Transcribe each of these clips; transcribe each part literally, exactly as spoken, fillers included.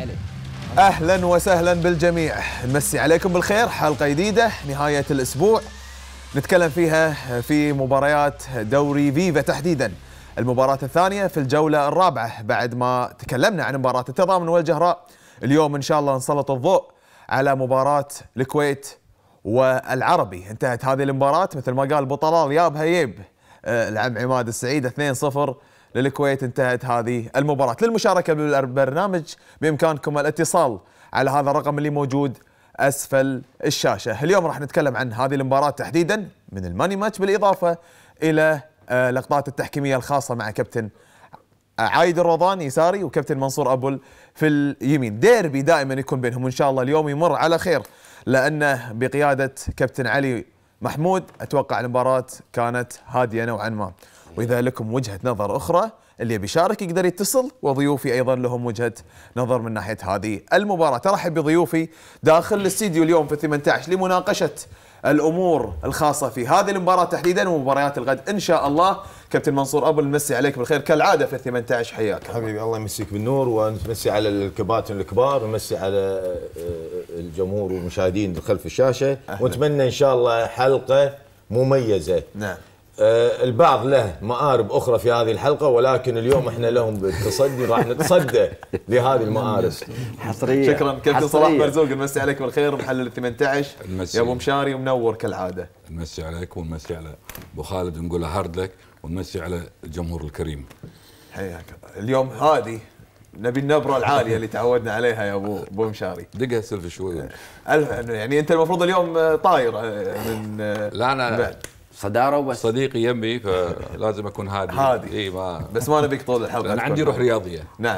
عليك. اهلا وسهلا بالجميع، نمسي عليكم بالخير. حلقه جديده نهايه الاسبوع نتكلم فيها في مباريات دوري فيفا، تحديدا المباراه الثانيه في الجوله الرابعه. بعد ما تكلمنا عن مباراه التضامن والجهراء، اليوم ان شاء الله نسلط الضوء على مباراه الكويت والعربي. انتهت هذه المباراه مثل ما قال ابو طلال يابها يب العم عماد السعيد اثنين صفر للكويت. انتهت هذه المباراة. للمشاركة بالبرنامج بإمكانكم الاتصال على هذا الرقم اللي موجود أسفل الشاشة. اليوم راح نتكلم عن هذه المباراة تحديدا من الماني ماتش، بالإضافة إلى لقطات التحكيمية الخاصة مع كابتن عايد الرضان يساري وكابتن منصور أبل في اليمين. ديربي دائما يكون بينهم، وإن شاء الله اليوم يمر على خير، لأنه بقيادة كابتن علي محمود أتوقع المباراة كانت هادية نوعا ما. وإذا لكم وجهة نظر أخرى اللي بيشارك يقدر يتصل، وضيوفي أيضا لهم وجهة نظر من ناحية هذه المباراة. أرحب بضيوفي داخل الاستديو اليوم في ثمانية عشر لمناقشة الأمور الخاصة في هذه المباراة تحديدا ومباريات الغد إن شاء الله. كابتن منصور أبل نمسي عليك بالخير كالعادة في ثمانية عشر، حياك حبيبي. الله يمسيك بالنور، ونمسي على الكباتن الكبار، ونمسي على الجمهور والمشاهدين خلف الشاشة. ونتمنى إن شاء الله حلقة مميزة. نعم. آه البعض له مآرب أخرى في هذه الحلقة، ولكن اليوم احنا لهم بالتصدي، راح نتصدى لهذه المآرب حصرية. شكرا كابتن صلاح مرزوق، نمسي عليك بالخير محلل ثمانية عشر يا ابو مشاري، ومنور كالعادة. نمسي عليك ونمسي على ابو خالد ونقول هارد لك، ونمسي على الجمهور الكريم. حياك. اليوم هادي، نبي النبرة العالية اللي تعودنا عليها يا ابو ابو مشاري. دقها سلف شوي. يعني انت المفروض اليوم طاير من لا انا بعد. صداره وبس. صديقي يمي فلازم اكون هادي. هادي اي ما بس ما نبيك طول الحلقه. انا عندي روح رياضيه. نعم.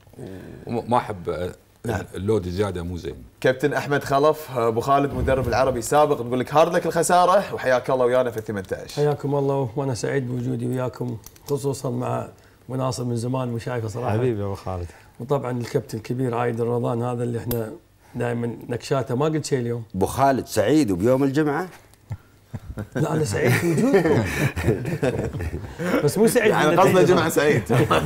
وما احب نعم. اللود زياده مو زين. كابتن احمد خلف ابو خالد مدرب العربي السابق، نقول لك هارد لك الخساره، وحياك الله ويانا في ثمانية عشر. حياكم الله، وانا سعيد بوجودي وياكم، خصوصا مع مناصر من زمان مو شايفه صراحه. حبيبي ابو خالد. وطبعا الكابتن الكبير عايد الرضان، هذا اللي احنا دائما نكشاته. ما قلت شيء اليوم. ابو خالد سعيد وبيوم الجمعه. لا انا سعيد بوجودكم بس مو سعيد يعني قصده جمعه سعيد.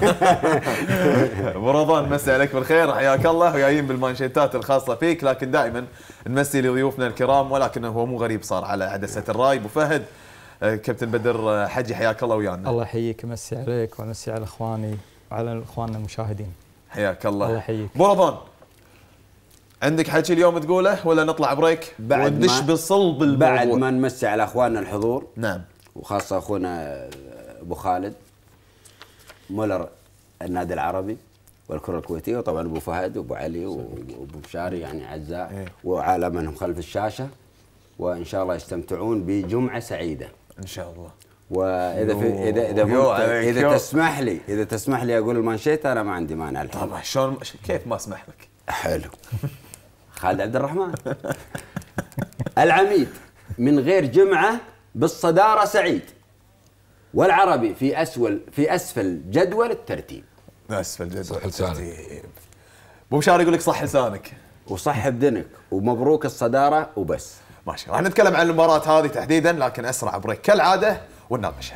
ابو رضوان نمسي عليك بالخير، حياك الله. وجايين بالمانشيتات الخاصه فيك، لكن دائما نمسي لضيوفنا الكرام، ولكن هو مو غريب صار على عدسه الراي. ابو فهد كابتن بدر حجي، حياك الله ويانا. الله يحييك، امسي عليك وامسي على اخواني وعلى اخواننا المشاهدين. حياك الله. الله يحييك. ابو رضوان عندك حكي اليوم تقوله ولا نطلع بريك وندش بالصلب الموضوع؟ بعد ما نمسي على اخواننا الحضور. نعم. وخاصه اخونا ابو خالد مولر النادي العربي والكره الكويتيه، وطبعا ابو فهد وابو علي وابو مشاري يعني اعزاء، إيه. وعلى منهم خلف الشاشه، وان شاء الله يستمتعون بجمعه سعيده ان شاء الله. واذا في اذا اذا اذا تسمح لي اذا تسمح لي اقول المانشيت، انا ما عندي مانع الحين. طبعا شلون كيف ما اسمح لك. حلو. خالد عبد الرحمن. العميد من غير جمعة بالصدارة سعيد، والعربي في أسفل في أسفل جدول الترتيب. أسفل جدول صح الترتيب. ابو مشاري يقول لك صح لسانك وصح بدنك، ومبروك الصدارة وبس. ماشي. راح نتكلم عن المباراة هذه تحديدا، لكن أسرع بريك كالعادة ونناقشها.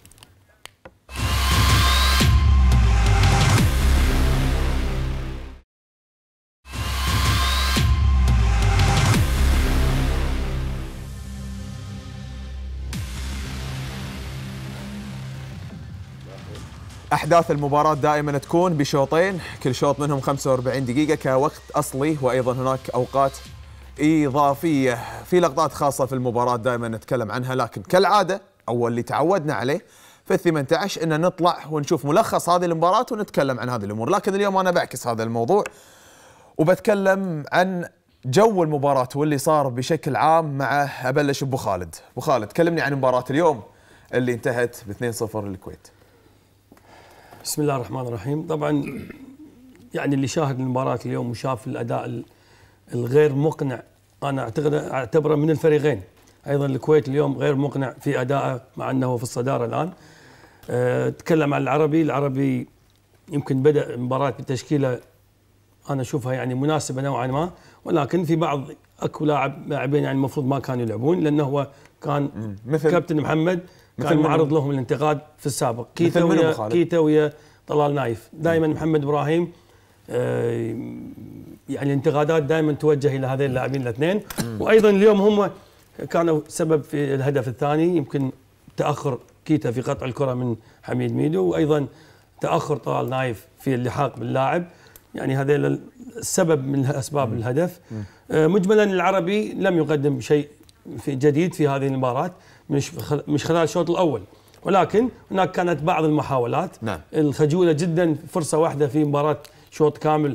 أحداث المباراة دائما تكون بشوطين، كل شوط منهم خمسة وأربعين دقيقة كوقت أصلي، وأيضا هناك أوقات إضافية. في لقطات خاصة في المباراة دائما نتكلم عنها، لكن كالعادة أول اللي تعودنا عليه في الثمانية عشر إن نطلع ونشوف ملخص هذه المباراة ونتكلم عن هذه الأمور. لكن اليوم أنا بعكس هذا الموضوع وبتكلم عن جو المباراة واللي صار بشكل عام. مع أبلش أبو خالد. أبو خالد كلمني عن مباراة اليوم اللي انتهت ب اثنين صفر للكويت. بسم الله الرحمن الرحيم. طبعا يعني اللي شاهد المباراة اليوم وشاف الأداء الغير مقنع، أنا أعتقد أعتبره من الفريقين. أيضا الكويت اليوم غير مقنع في أدائه مع أنه في الصدارة الآن. أه تكلم عن العربي. العربي يمكن بدأ المباراة بتشكيلة أنا أشوفها يعني مناسبة نوعا ما، ولكن في بعض أكو لاعب لاعبين يعني المفروض ما كانوا يلعبون، لأنه هو كان مثل كابتن محمد كان معرض لهم الانتقاد في السابق. كيتا ويا كيتا ويا طلال نايف. دائما محمد ابراهيم يعني الانتقادات دائما توجه الى هذين اللاعبين الاثنين، وايضا اليوم هم كانوا سبب في الهدف الثاني، يمكن تاخر كيتا في قطع الكره من حميد ميدو، وايضا تاخر طلال نايف في اللحاق باللاعب، يعني هذا السبب من اسباب الهدف. مجملا العربي لم يقدم شيء في جديد في هذه المباراه، مش مش خلال الشوط الاول، ولكن هناك كانت بعض المحاولات نعم. الخجوله جدا، فرصه واحده في مباراه شوط كامل.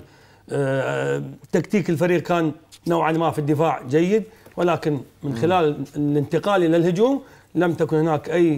تكتيك الفريق كان نوعا ما في الدفاع جيد، ولكن من خلال الانتقال الى الهجوم لم تكن هناك اي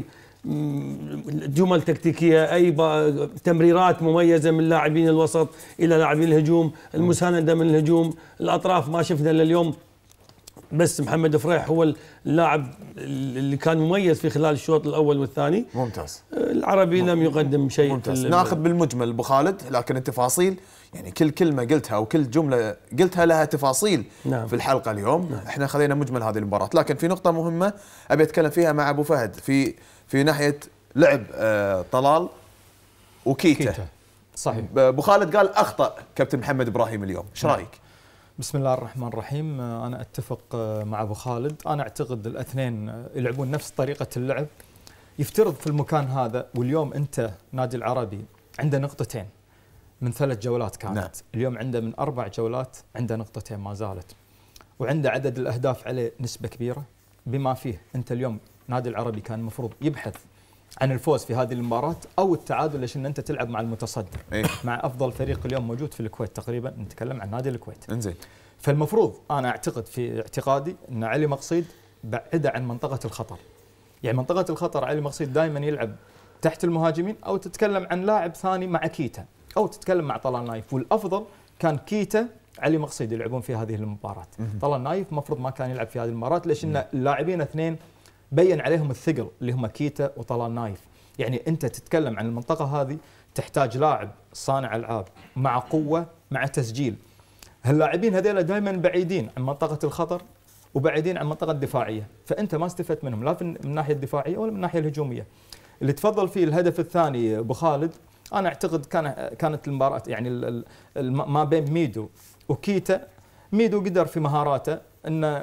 جمل تكتيكيه، اي تمريرات مميزه من لاعبين الوسط الى لاعبين الهجوم، المسانده من الهجوم، الاطراف ما شفنا الا اليوم بس محمد فريح هو اللاعب اللي كان مميز في خلال الشوط الاول والثاني. ممتاز. العربي لم يقدم شيء. ممتاز. ناخذ بالمجمل ابو خالد، لكن التفاصيل يعني كل كلمه قلتها وكل جمله قلتها لها تفاصيل. نعم. في الحلقه اليوم. نعم. احنا خذينا مجمل هذه المباراه، لكن في نقطه مهمه ابي اتكلم فيها مع ابو فهد في في ناحيه لعب آه طلال وكيتا. كيتا. صحيح. ابو خالد قال اخطا كابتن محمد ابراهيم اليوم، ايش رايك؟ بسم الله الرحمن الرحيم. أنا أتفق مع أبو خالد. أنا أعتقد الاثنين يلعبون نفس طريقة اللعب. يفترض في المكان هذا، واليوم أنت نادي العربي عنده نقطتين من ثلاث جولات كانت. نعم. اليوم عنده من أربع جولات عنده نقطتين ما زالت، وعنده عدد الأهداف عليه نسبة كبيرة، بما فيه أنت اليوم نادي العربي كان المفروض يبحث عن الفوز في هذه المباراة أو التعادل، ليش أن أنت تلعب مع المتصدر. إيه؟ مع أفضل فريق اليوم موجود في الكويت تقريبا، نتكلم عن نادي الكويت. انزين. فالمفروض أنا أعتقد في اعتقادي أن علي مقصيد بعده عن منطقة الخطر. يعني منطقة الخطر علي مقصيد دائما يلعب تحت المهاجمين، أو تتكلم عن لاعب ثاني مع كيتا، أو تتكلم مع طلال نايف، والأفضل كان كيتا علي مقصيد يلعبون في هذه المباراة. طلال نايف مفروض ما كان يلعب في هذه المباراة، ليش أن اللاعبين اثنين بين عليهم الثقل اللي هم كيتا وطلال نايف. يعني أنت تتكلم عن المنطقة هذه تحتاج لاعب صانع ألعاب مع قوة مع تسجيل. هاللاعبين هذيلا دائما بعيدين عن منطقة الخطر وبعيدين عن منطقة الدفاعية، فأنت ما استفدت منهم لا من الناحية الدفاعية ولا من الناحية الهجومية. اللي تفضل فيه الهدف الثاني أبو خالد، أنا أعتقد كان كانت المباراة يعني ما بين ميدو وكيتا. ميدو قدر في مهاراته أنه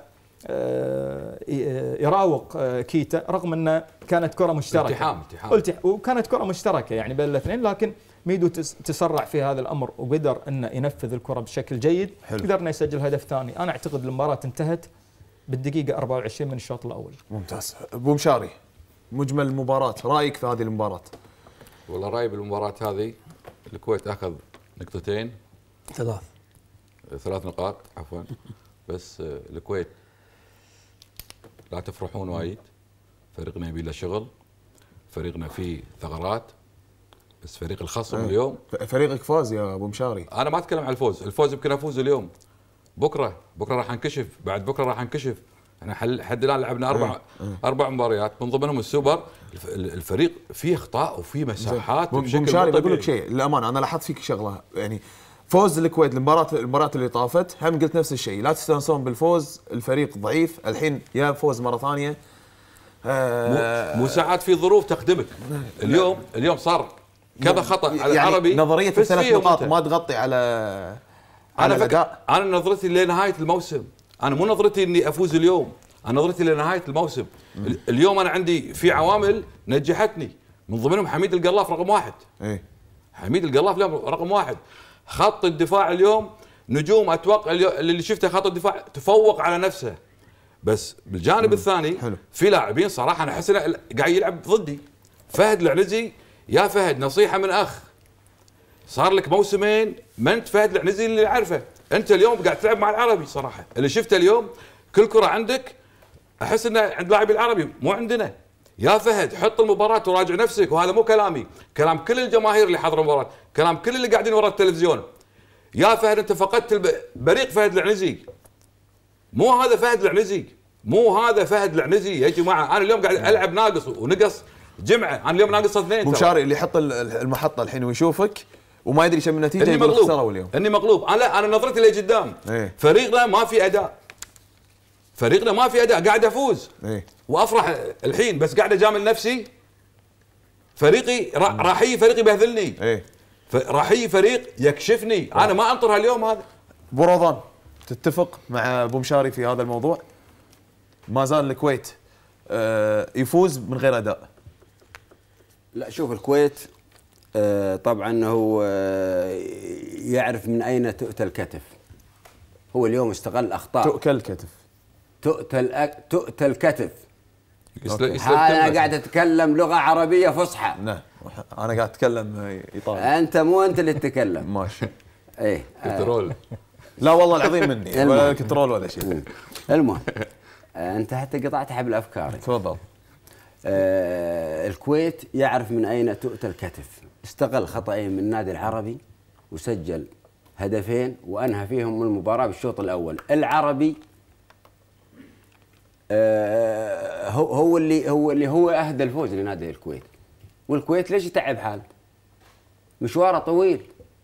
يراوغ كيتا، رغم أنه كانت كرة مشتركة. التحام التحام وكانت كرة مشتركة يعني بين الاثنين، لكن ميدو تسرع في هذا الأمر وقدر أنه ينفذ الكرة بشكل جيد. قدرنا يسجل هدف ثاني. أنا أعتقد المباراة انتهت بالدقيقة أربعة وعشرين من الشوط الأول. ممتاز. أبو مشاري، مجمل المباراة، رأيك في هذه المباراة؟ والله رأيي بالمباراة هذه، الكويت أخذ نقطتين ثلاث ثلاث نقاط عفوا، بس الكويت لا تفرحون وايد، فريقنا يبي له شغل، فريقنا فيه ثغرات، بس فريق الخصم أه. اليوم فريقك فاز يا ابو مشاري. انا ما اتكلم عن الفوز، الفوز يمكن افوز اليوم، بكره بكره راح نكشف، بعد بكره راح نكشف. احنا حد الان لعبنا اربع أه. أه. اربع مباريات من ضمنهم السوبر. الفريق فيه اخطاء وفيه مساحات بشكل ابو مشاري بقول لك شيء للامانه، انا لاحظت فيك شغله، يعني فوز الكويت المباراه المباراه اللي طافت هم قلت نفس الشيء، لا تستانسون بالفوز، الفريق ضعيف، الحين يا فوز مره ثانيه. آه مو ساعات في ظروف تخدمك. اليوم اليوم صار كذا خطا على يعني العربي، نظريه الثلاث نقاط ما تغطي على على انا الاداء. انا نظرتي لنهايه الموسم، انا مو نظرتي اني افوز اليوم، انا نظرتي لنهايه الموسم. م. اليوم انا عندي في عوامل نجحتني، من ضمنهم حميد القلاف رقم واحد. ايه حميد القلاف اليوم رقم واحد. خط الدفاع اليوم نجوم، اتوقع اللي شفته خط الدفاع تفوق على نفسه، بس بالجانب م. الثاني حلو. في لاعبين صراحه انا احس انه قاعد يلعب ضدي. فهد العنزي، يا فهد نصيحه من اخ، صار لك موسمين ما انت فهد العنزي اللي عارفه، انت اليوم قاعد تلعب مع العربي. صراحه اللي شفته اليوم كل كره عندك احس انه عند لاعبي العربي مو عندنا. يا فهد حط المباراه وراجع نفسك، وهذا مو كلامي، كلام كل الجماهير اللي حضروا المباراه، كلام كل اللي قاعدين ورا التلفزيون. يا فهد انت فقدت بريق فهد العنزي، مو هذا فهد العنزي، مو هذا فهد العنزي يا جماعه. انا اليوم قاعد العب ناقص ونقص جمعه، انا اليوم ناقص اثنين. مشاري اللي يحط المحطه الحين ويشوفك وما يدري شو النتيجه يقول خسروا اليوم. اني مغلوب. انا انا نظرتي لقدام. ايه؟ فريقنا ما في اداء، فريقنا ما في اداء، قاعد افوز ايه؟ وافرح الحين، بس قاعد اجامل نفسي. فريقي راح يجي فريقي يبهذلني. ايه؟ فراح يجي فريق يكشفني، انا ما انطر هاليوم هذا. ابو روضان تتفق مع ابو مشاري في هذا الموضوع؟ ما زال الكويت آه يفوز من غير اداء. لا شوف الكويت آه طبعا هو آه يعرف من اين تؤتى الكتف. هو اليوم استغل اخطاء. تؤكل الكتف. تؤتى الأك... تؤتى الكتف. يسلم انا قاعد اتكلم لغه عربيه فصحى. نعم انا قاعد اتكلم ايطالي. انت مو انت اللي تتكلم. ماشي. ايه كنترول. لا والله العظيم مني ولا كنترول ولا شيء. المهم انت حتى قطعت حبل افكاري. تفضل. آه الكويت يعرف من اين تؤتى الكتف. استغل خطأين من النادي العربي وسجل هدفين وانهى فيهم المباراه بالشوط الاول. العربي آه هو هو اللي هو اللي هو اهدى الفوز لنادي الكويت. والكويت ليش يتعب حاله؟ مشواره طويل.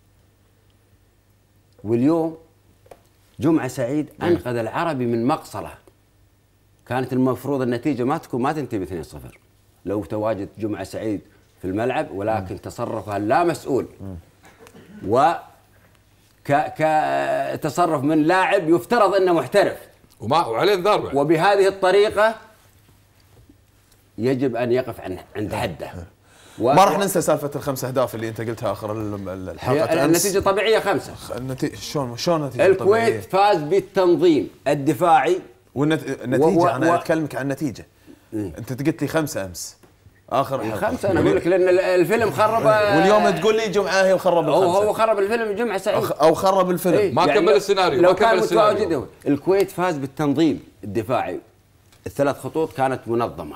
واليوم جمعة سعيد انقذ العربي من مقصله. كانت المفروض النتيجه ما تكون ما تنتهي ب اثنين صفر لو تواجد جمعة سعيد في الملعب، ولكن تصرفها لا مسؤول و ك كتصرف من لاعب يفترض انه محترف وما وعليه انذار. وبهذه الطريقه يجب ان يقف عن عند حده. و... ما راح ننسى سالفه الخمس اهداف اللي انت قلتها اخر الحلقه. النتيجه طبيعيه خمسه. النتيجه شلون شلون النتيجه الكويت طبيعية؟ فاز بالتنظيم الدفاعي. والنتيجه و... و... انا اكلمك عن النتيجه. م. انت قلت لي خمسه امس اخر حلقه. خمسه انا اقول لك لان الفيلم خرب. واليوم تقول لي جمعه هي وخرب الخمسه. هو هو خرب الفيلم جمعه سعيد او خرب الفيلم. ايه؟ ما يعني كمل السيناريو. لو كان متواجد. الكويت فاز بالتنظيم الدفاعي. الثلاث خطوط كانت منظمه.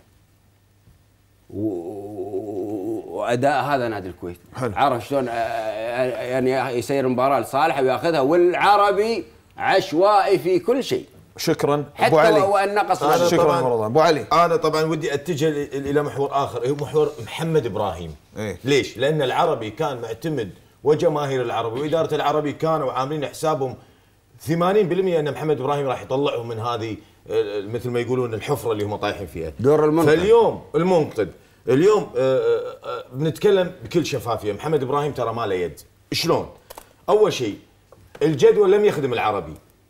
واداء هذا نادي الكويت. حلو. عرف شلون يعني يسير مباراه لصالحه وياخذها. والعربي عشوائي في كل شيء. شكرا ابو علي. حتى وان نقص. شكرا رمضان. ابو علي انا طبعا ودي اتجه الى محور اخر، هو محور محمد ابراهيم. إيه؟ ليش؟ لان العربي كان معتمد وجماهير العربي واداره العربي كانوا عاملين حسابهم ثمانين بالمئة ان محمد ابراهيم راح يطلعهم من هذه مثل ما يقولون الحفره اللي هم طايحين فيها. دور المنقذ. فاليوم المنقذ اليوم بنتكلم بكل شفافيه. محمد ابراهيم ترى ما له يد. شلون؟ اول شيء الجدول لم يخدم العربي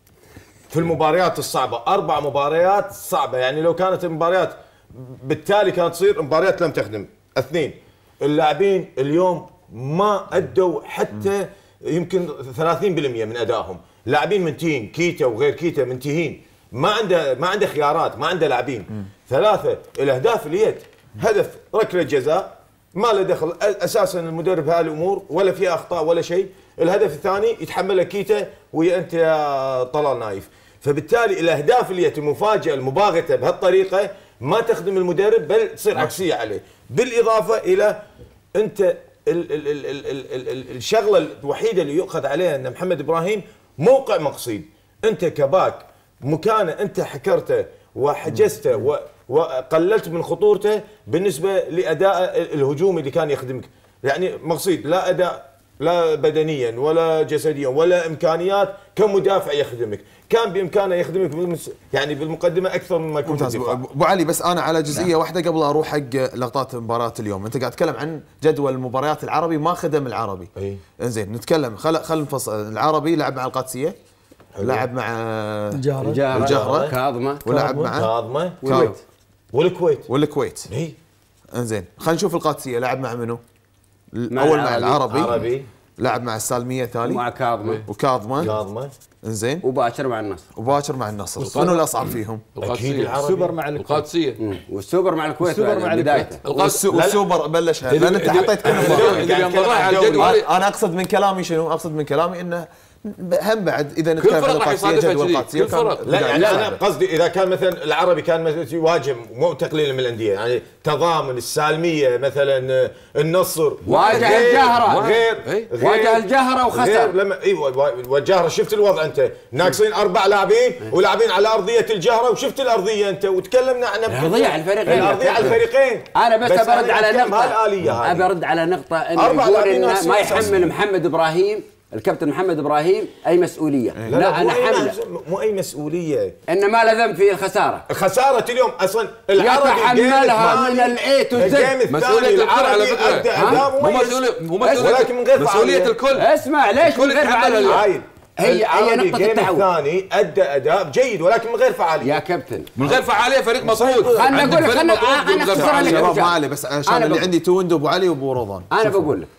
في المباريات الصعبه. اربع مباريات صعبه، يعني لو كانت المباريات بالتالي كانت تصير مباريات لم تخدم. اثنين، اللاعبين اليوم ما ادوا حتى يمكن ثلاثين بالمئة من ادائهم. لاعبين منتهين، كيتا وغير كيتا منتهين، ما عنده ما عنده خيارات، ما عنده لاعبين. ثلاثه، الاهداف اليد، هدف ركله جزاء ما له دخل اساسا المدرب بهذه الامور ولا في اخطاء ولا شيء. الهدف الثاني يتحمله كيتا ويا انت يا طلال نايف. فبالتالي الاهداف اللي المفاجاه المباغته بهالطريقه ما تخدم المدرب بل تصير عكسيه عليه. بالاضافه الى انت ال ال ال ال ال ال ال الشغله الوحيده اللي يؤخذ عليها ان محمد ابراهيم موقع مقصود. انت كباك مكانه انت حكرته وحجزته و وقللت من خطورته بالنسبه لاداء الهجومي اللي كان يخدمك. يعني مقصود لا اداء لا بدنيا ولا جسديا ولا امكانيات كمدافع يخدمك، كان بامكانه يخدمك يعني بالمقدمه اكثر مما كنت بالدفاع. ابو علي بس انا على جزئيه نعم. واحده قبل اروح حق لقطات مباراه اليوم. انت قاعد تتكلم عن جدول المباريات العربي ما خدم العربي. اي انزين نتكلم خل خل نفصل. العربي لعب مع القادسيه، لعب مع الجهره الجهره كاظمه، ولعب مع كاظمه والكويت والكويت والكويت اي انزين خلينا نشوف القادسيه لعب مع منو؟ اول مع العربي, العربي. لعب مع السالميه تالي مع كاظمه وكاظمه كاظمه انزين وباكر مع النصر وباكر مع النصر. منو الاصعب فيهم؟ اكيد العربي. السوبر مع القادسيه والسوبر مع الكويت. السوبر مع بدايته والسوبر بلش لان انت حطيت كل انا اقصد من كلامي شنو؟ اقصد من كلامي انه هم بعد اذا نتكلم عن القادسيه جدول القادسيه لا يعني انا قصدي اذا كان مثلا العربي كان مثلا يواجه مو تقليل من الانديه يعني تضامن السالميه مثلا النصر واجه الجهره غير واجه الجهره وخسر لما ايوه والجهره شفت الوضع انت ناقصين اربع لاعبين ولاعبين على ارضيه الجهره وشفت الارضيه انت وتكلمنا عن الارضيه على الفريقين الارضيه على الفريقين. انا بس برد على نقطه هالاليه هذه ابي ارد على نقطه انه يقول إن ما يحمل محمد ابراهيم الكابتن محمد ابراهيم اي مسؤوليه. لا, لا, لا انا حمله مو اي مسؤوليه، ان ما له ذنب في الخساره. خساره اليوم اصلا العربي يتحملها من الاي تو زد. مسؤوليه الكل على فكره، مو مسؤوليه مو مسؤوليه ولكن من غير مسؤوليه الكل. اسمع ليش من غير فعاليه؟ هي هي نقطه التعاون. الثاني ادى اداء جيد ولكن من غير فعاليه. يا كابتن من غير فعاليه فريق مصمود. خلنا نقول لك خلنا انا اختصرها لك شباب ما علي، بس عشان اللي عندي توند ابو علي وابو رضوان. انا بقول لك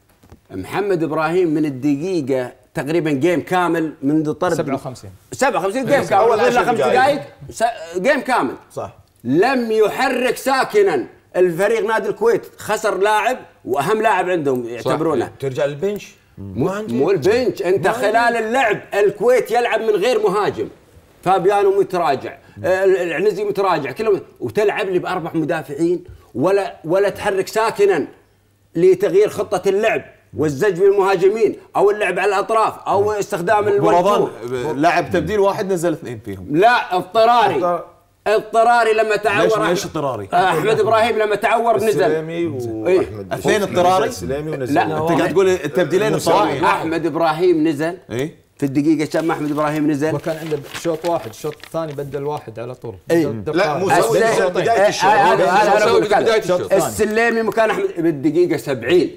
محمد ابراهيم من الدقيقه تقريبا جيم كامل منذ طرد سبعة وخمسين سبعة وخمسين جيم كامل أول ولا عشر خمس دقائق جيم كامل صح. لم يحرك ساكنا. الفريق نادي الكويت خسر لاعب واهم لاعب عندهم يعتبرونه. ترجع للبنش مو مو البنش. انت خلال اللعب الكويت يلعب من غير مهاجم، فابيانو متراجع، العنزي متراجع، كلهم، وتلعب لي باربع مدافعين ولا ولا تحرك ساكنا لتغيير خطه اللعب والزج بالمهاجمين او اللعب على الاطراف او استخدام رمضان لعب تبديل واحد نزل اثنين فيهم. لا اضطراري اضطراري لما تعور. ليش ليش اضطراري؟ احمد ابراهيم لما تعور نزل. السلامي واحمد اثنين اضطراري. السلامي ونزل. لا انت قاعد تقول التبديلين اضطراري. احمد ابراهيم نزل اي في الدقيقه كم احمد ابراهيم نزل؟ وكان عنده شوط واحد، الشوط الثاني بدل واحد على طول. اي لا مو سوي بدايه الشوط. هذا اقول لك بداية الشوط. السلامي مكان احمد بالدقيقه سبعين،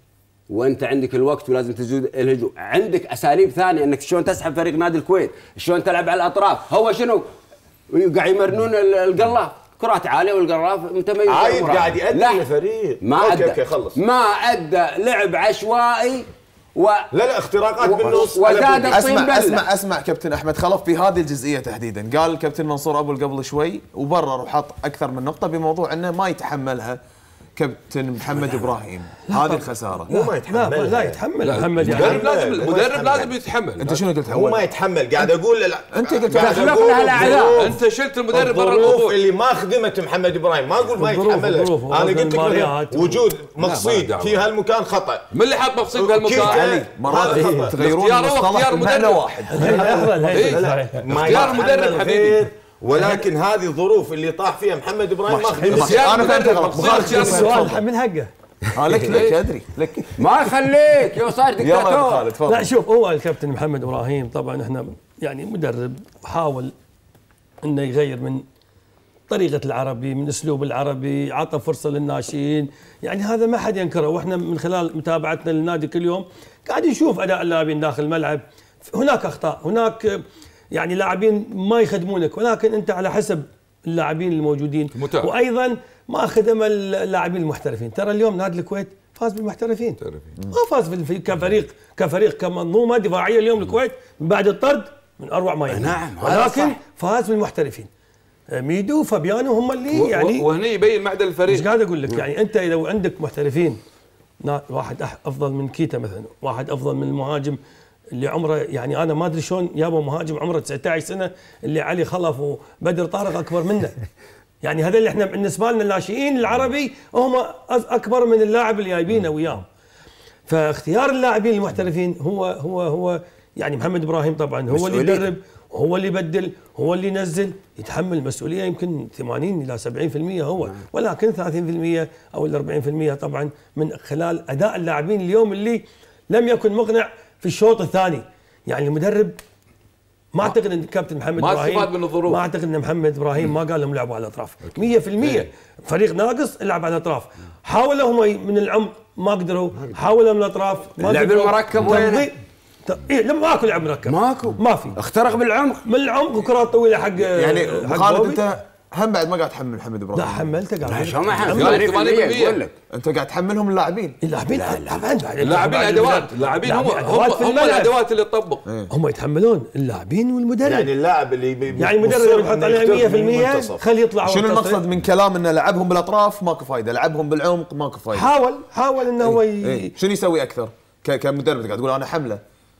وانت عندك الوقت ولازم تزود الهجوم. عندك اساليب ثانيه انك شلون تسحب فريق نادي الكويت، شلون تلعب على الاطراف. هو شنو قاعد يمرنون القلاف، كرات عاليه والقلاف متميز. عايد قاعد يأدي الفريق ما أوكي ادى أوكي خلص. ما ادى لعب عشوائي و لا لا اختراقات بالنص. وزاد الطين اسمع بلة. اسمع اسمع كابتن احمد خلف في هذه الجزئيه تحديدا. قال الكابتن منصور ابو قبل شوي وبرر وحط اكثر من نقطه بموضوع انه ما يتحملها كابتن محمد ابراهيم هذه الخساره. مو ما لا يتحمل. لا يتحمل محمد. المدرب لازم المدرب لازم يتحمل. انت شنو قلت؟ مو ما يتحمل. قاعد اقول لا. انت قلت قاعد تخلق أقول لها الاعذار. انت شلت المدرب برا الظروف الموضوع. اللي ما خدمت محمد ابراهيم. ما اقول ما الظروف- يتحملها. الظروف انا قلت لك والمباريات. وجود ما مقصيد دعوة. في هالمكان خطا. من اللي حاط مقصود بهالمكان؟ علي مرات هذا خطأ. تغيرون الاختيار هو المصطلح اختيار بمعنى المدرب. واحد. افضل إيه. هي ما اختيار يتحمل المدرب حبيبي. غير، ولكن هذه الظروف اللي طاح فيها محمد ابراهيم ما خدمت. اختيار انا فهمت المدرب غلط. مقصود اختيار السؤال من حقه. اه لك لك ادري لك. ما يخليك يا صار يلا يا دكتاتور. خالد تفضل. لا شوف، هو الكابتن محمد ابراهيم طبعا احنا يعني مدرب حاول انه يغير من طريقه العربي، من اسلوب العربي، عطى فرصه للناشئين، يعني هذا ما حد ينكره. واحنا من خلال متابعتنا للنادي كل يوم قاعد نشوف اداء اللاعبين داخل الملعب. هناك اخطاء، هناك يعني لاعبين ما يخدمونك، ولكن انت على حسب اللاعبين الموجودين. متابع. وايضا ما خدم اللاعبين المحترفين. ترى اليوم نادي الكويت فاز بالمحترفين، ما فاز في كفريق كفريق كمنظومه دفاعيه. اليوم الكويت من بعد الطرد من اروع ما يكون، نعم، هذا ولكن صح. فاز بالمحترفين. ميدو وفابيانو هم اللي يعني وهني يبين معدل مش الفريق. قاعد اقول لك يعني انت لو عندك محترفين، واحد افضل من كيتا مثلا، واحد افضل من المهاجم اللي عمره يعني انا ما ادري شلون يابا مهاجم عمره تسعة عشر سنه اللي علي خلف وبدر طارق اكبر منه. يعني هذا اللي احنا بالنسبه لنا الناشئين العربي هم اكبر من اللاعب اللي جايبينه وياهم. فاختيار اللاعبين المحترفين هو هو هو يعني محمد ابراهيم طبعا هو اللي يدرب، هو اللي يبدل، هو اللي ينزل، يتحمل المسؤوليه يمكن ثمانين الى سبعين بالمئة هو، ولكن ثلاثين بالمئة او أربعين بالمئة طبعا من خلال اداء اللاعبين اليوم اللي لم يكن مقنع في الشوط الثاني. يعني المدرب ما اعتقد ان الكابتن محمد ما ابراهيم استفاد من الظروف. ما اعتقد ان محمد ابراهيم ما قال لهم لعبوا على الاطراف مئة بالمئة. فريق ناقص العب على الاطراف. حاولوا هم من العمق ما قدروا، حاولوا من الاطراف ما اللعب قدروا. المركب وينه؟ ايه لما ماكو لعب مركب، ماكو ما في، اخترق بالعمق من العمق وكرات طويله حق يعني حق خالد بوبي. انت هم بعد ما قاعد تحمل محمد ابراهيم. لا حملته قاعد شو ما حمل ثمانين ثمانين بالمئة بالمئة. يقول لك. انت قاعد تحملهم اللاعبين. اللاعبين طبعا اللاعبين ادوات، اللاعبين هم هم, هم الادوات اللي تطبق. هم يتحملون اللاعبين والمدرب. يعني اللاعب اللي بي يعني المدرب يحط عليه مئة بالمئة خليه يطلع. شنو المقصد من كلام انه لعبهم بالاطراف ماكو فايده، لعبهم بالعمق ماكو فايده. حاول حاول انه هو إيه. ي... إيه. شنو يسوي اكثر ك- كمدرب قاعد تقول انا حمله.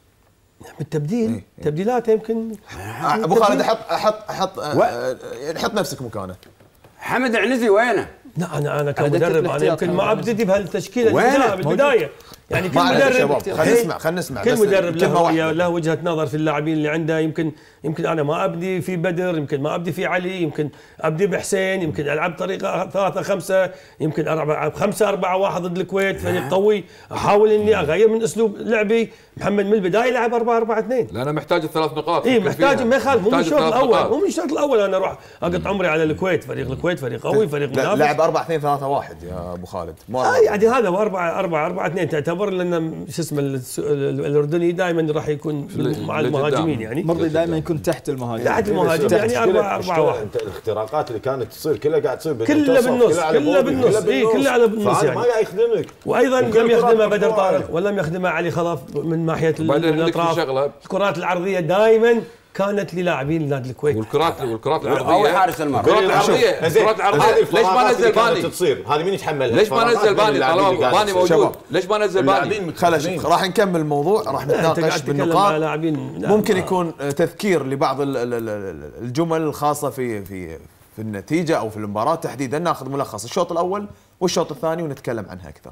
بالتبديل تبديلاته يمكن ابو خالد احط احط احط آه، يعني حط نفسك مكانه. حمد العنزي وينه؟ لا انا انا أداة كمدرب انا الاحتياط يمكن ما هذا. ابتدي بهالتشكيله وين؟ بالبدايه بالبدايه. يعني كل ما عليك يا مدرب شباب، خلينا نسمع خلينا نسمع كل بس مدرب كلمة له واحدة. رؤية، له وجهة نظر في اللاعبين اللي عنده. يمكن يمكن انا ما ابدي في بدر، يمكن ما ابدي في علي، يمكن ابدي بحسين، يمكن العب طريقه ثلاثة خمسة، يمكن العب خمسة أربعة واحد ضد الكويت فريق قوي، احاول اني اغير من اسلوب لعبي. محمد من البدايه يلعب أربعة أربعة اثنين. لا انا محتاج الثلاث نقاط. اي محتاج، ما يخالف، مو من محتاج الشوط الثلاث الاول، نقاط. مو من الشوط الاول انا اروح اقط عمري على الكويت. فريق الكويت فريق قوي، فريق لا، منافس. لعب أربعة اثنين ثلاثة واحد يا ابو خالد، مو آه أربعة. يعني هذا أربعة أربعة أربعة اثنين تعتبر، لأن شو اسمه الس- الأردني دائما راح يكون اللي- مع اللي المهاجمين قدام. يعني مرضي دائما يكون تحت المهاجم. تحت المهاجم يعني أربعة أربعة واحد. انت الاختراقات اللي كانت تصير كلها قاعد تصير كلها بالنص، كلها بالنص، إي كلها على بالنص فهذا يعني. ما قاعد يخدمك. وايضا وكل لم يخدمه الكرات بدر مقطوعة. طارق ولم يخدمه علي خلف من ناحيه وبعدين عندك في الاطراف. شغلة. الكرات العرضيه دائما كانت للاعبين نادي الكويت. والكرات والكرات أو العرضيه حارس المرمى. الكرات العرضيه زين، الكرات العرضيه هذه ليش ما الفراغات نزل اللي كانت باني؟ تصير هذه مين يتحملها؟ ليش ما نزل باني طالما باني موجود؟ شباب. ليش ما نزل باني؟ اللاعبين خلاص متخلفين. راح نكمل الموضوع، راح لا، أنت قاعد نتناقش تتكلم على بالنقاط. لاعبين. لا، ممكن ما- يكون تذكير لبعض ال- ال- ال- الجمل الخاصه في في في النتيجه او في المباراه تحديدا. ناخذ ملخص الشوط الاول والشوط الثاني ونتكلم عنها اكثر.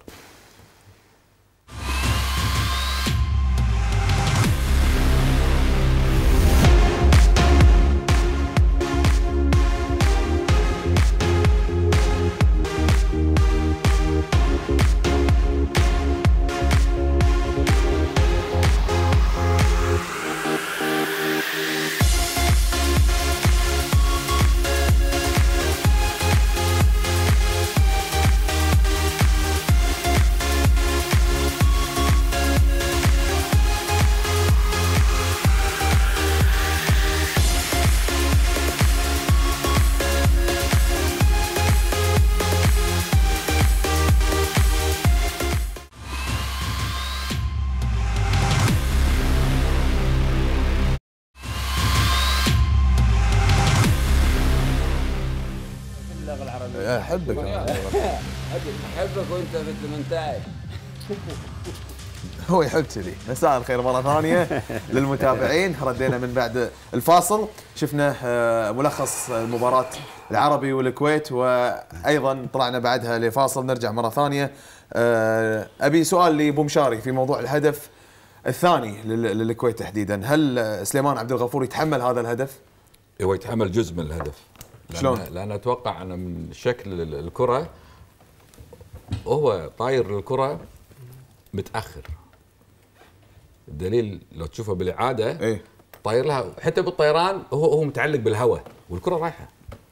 احبك احبك وانت في ثمانية عشر. هو يحب كذي. مساء الخير مره ثانيه للمتابعين. ردينا من بعد الفاصل، شفنا آه، ملخص مباراه العربي والكويت، وايضا طلعنا بعدها لفاصل. نرجع مره ثانيه. آه، ابي سؤال لابو مشاري في موضوع الهدف الثاني لل- للكويت تحديدا. هل سليمان عبد الغفور يتحمل هذا الهدف؟ هو يتحمل جزء من الهدف. لأن شلون؟ لان اتوقع ان من شكل ال- الكره هو طاير للكره متاخر. الدليل لو تشوفه بالاعاده ايه طاير لها، حتى بالطيران هو هو متعلق بالهواء والكره رايحه.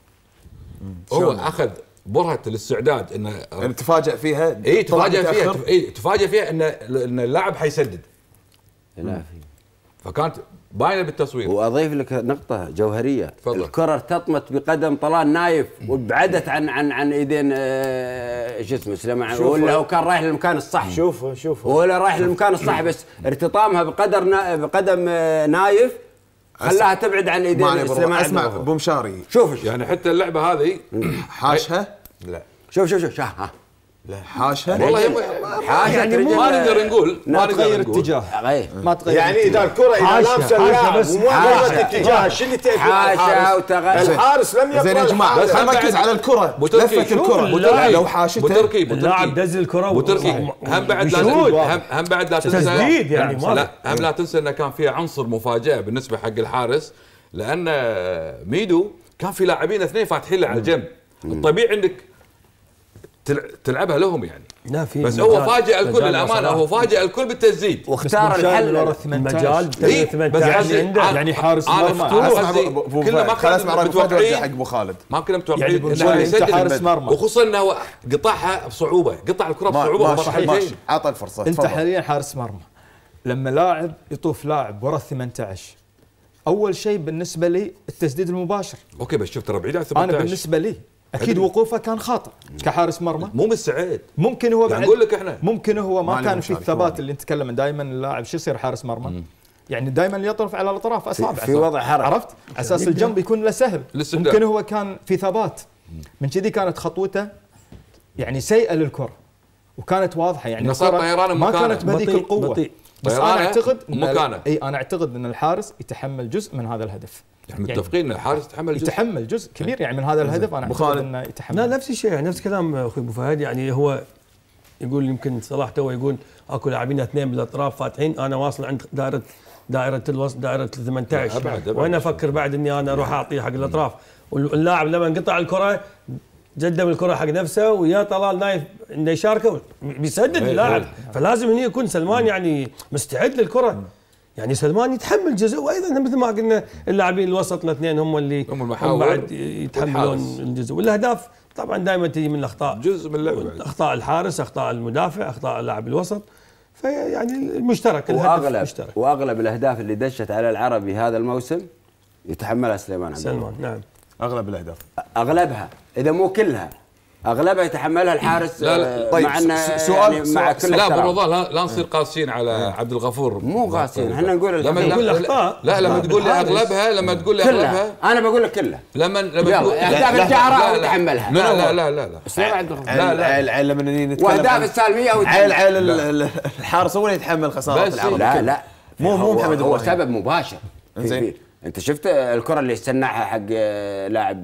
هو شلون؟ اخذ برهه الاستعداد انه يعني تفاجأ فيها. اي طلع تفاجئ فيها متأخر. تف... اي تفاجئ فيها ان ان اللاعب حيسدد، لا في. فكانت باينه بالتصوير. واضيف لك نقطه جوهريه. تفضل. الكره ارتطمت بقدم طلال نايف وابعدت عن عن عن ايدين آه، شو اسمه سليمان، شوف. ولا هو كان رايح للمكان الصح. شوفه شوفه ولا رايح للمكان الصح، بس ارتطامها بقدر نا بقدم آه، نايف خلاها تبعد عن ايدين معني برو. سليمان عبد اسمع الغفور. ابو مشاري شوف يعني حتى اللعبه هذه حاشها لا شوف شوف شوف شوف ها حاشها والله هي حاشة يعني مو- رجل- ما نقدر نقول ما نقدر تغير نقول. اتجاه، غير ما تغير يعني اذا الكره اذا حاشا- لامسه حاشا اللاعب بس. وما حاشا. غيرت اتجاهها، شو اللي تأثير على حاشا الحارس؟ وتغير. الحارس لم يقرأ زين يا جماعه الحارس. بس هم نركز بعد- على الكره. أبو تركي، لفه شوف الكره اللاعب. لو ابو حاشتها تركي ابو اللاعب تركي دز الكره ابو تركي و- هم بعد لا بشهود. تنسى هم, هم بعد لا تنسى تسديد يعني ما لا هم لا تنسى انه كان فيها عنصر مفاجاه بالنسبه حق الحارس، لان ميدو كان في لاعبين اثنين فاتحين له على الجنب. الطبيعي انك تلع- تلعبها لهم يعني، لا في بس هو مجال- فاجئ الكل مجال للامانه، وصلاح. هو فاجئ الكل بالتسديد. واختار من ورا الحل. ال ثمانية عشر. المجال إيه، بس ثمانية عشر قصدي عنده أنا- يعني حارس أنا مرمى. أفتوح. اسمع قصدي ابو أبو كلنا ما فهد. خل اسمع كنا ابو فهد متوقعين. وارجع حق ابو خالد. ما كنا يعني متوقعين أبو انه مشاري أنت يسدد حارس مرمى. وخصوصا انه قطعها بصعوبه، قطع الكره ما- بصعوبه. ماشي وما ماشي شيء. عطى الفرصه. انت تفضل. حاليا حارس مرمى، لما لاعب يطوف لاعب ورا ال ثمانية عشر، اول شيء بالنسبه لي التسديد المباشر. اوكي بس شوف ترى بعيد عن انا ثمانية عشر. بالنسبه لي اكيد أدري. وقوفه كان خاطئ كحارس مرمى. مو مستعد. ممكن هو يعني بعد نقول لك احنا ممكن هو ما مالي كان في مشارك، الثبات مالي. اللي نتكلم دائما. اللاعب شو يصير حارس مرمى؟ يعني دائما يطرف على الاطراف اصابع في وضع حرج. عرفت؟ على اساس الجنب يكون له سهل. الاستبدال. ممكن هو كان في ثبات، من كذي كانت خطوته يعني سيئه للكره وكانت واضحه. يعني إنه صار الكرة طيران ما بمكانه. كانت بهذيك بطيء- القوه بطيء. بس طيرانه انا اعتقد إن- بمكانه. اي انا اعتقد ان الحارس يتحمل جزء من هذا الهدف. احنا متفقين ان الحارس يتحمل جزء. يتحمل جزء كبير يعني من هذا الهدف. انا أبو اعتقد خالد. انه لا يتحمل. نفس الشيء، نفس كلام اخوي ابو فهد. يعني هو يقول يمكن صلاح تو يقول اكو لاعبين اثنين بالاطراف فاتحين، انا واصل عند دائره دائره الوسط دائره ال ثمانية عشر، وانا افكر بعد اني انا اروح اعطيه حق الاطراف، واللاعب لما انقطع الكره قدم الكره حق نفسه ويا طلال نايف انه يشاركه بيسدد اللاعب، فلازم هني يكون سلمان يعني مستعد للكره. يعني سلمان يتحمل جزء، وايضا مثل ما قلنا اللاعبين الوسط الاثنين هم اللي هم المحاور بعد يتحملون الجزء، والاهداف طبعا دائما تجي من الاخطاء، جزء من اللعبه، اخطاء الحارس، اخطاء المدافع، اخطاء اللاعب الوسط، فيعني المشترك الهدف واغلب مشترك. واغلب الاهداف اللي دشت على العربي هذا الموسم يتحملها سليمان عبد سلمان. نعم اغلب الاهداف، اغلبها اذا مو كلها، اغلبها يتحملها الحارس. لا لا. طيب مع ان سؤال يعني مع كل لا احترام. بالرضا لا, لا نصير قاسيين على عبد الغفور، مو قاسيين، احنا نقول لما نقول اخطاء. لا لما تقول لي اغلبها، لما تقول لي كلها، اغلبها انا بقول لك كلها. لما لما يلا تقول اهداف الجعراء يتحملها، لا لا لا لا لا سليمان عبد الغفور. لا لا عيل عيل لما نتكلم واهداف السالميه او عيل عيل الحارس هو اللي يتحمل خساره بس العربي. لا لا مو مو محمد هو إبراهيم. سبب مباشر. زين. انت شفت الكره اللي استناها حق لاعب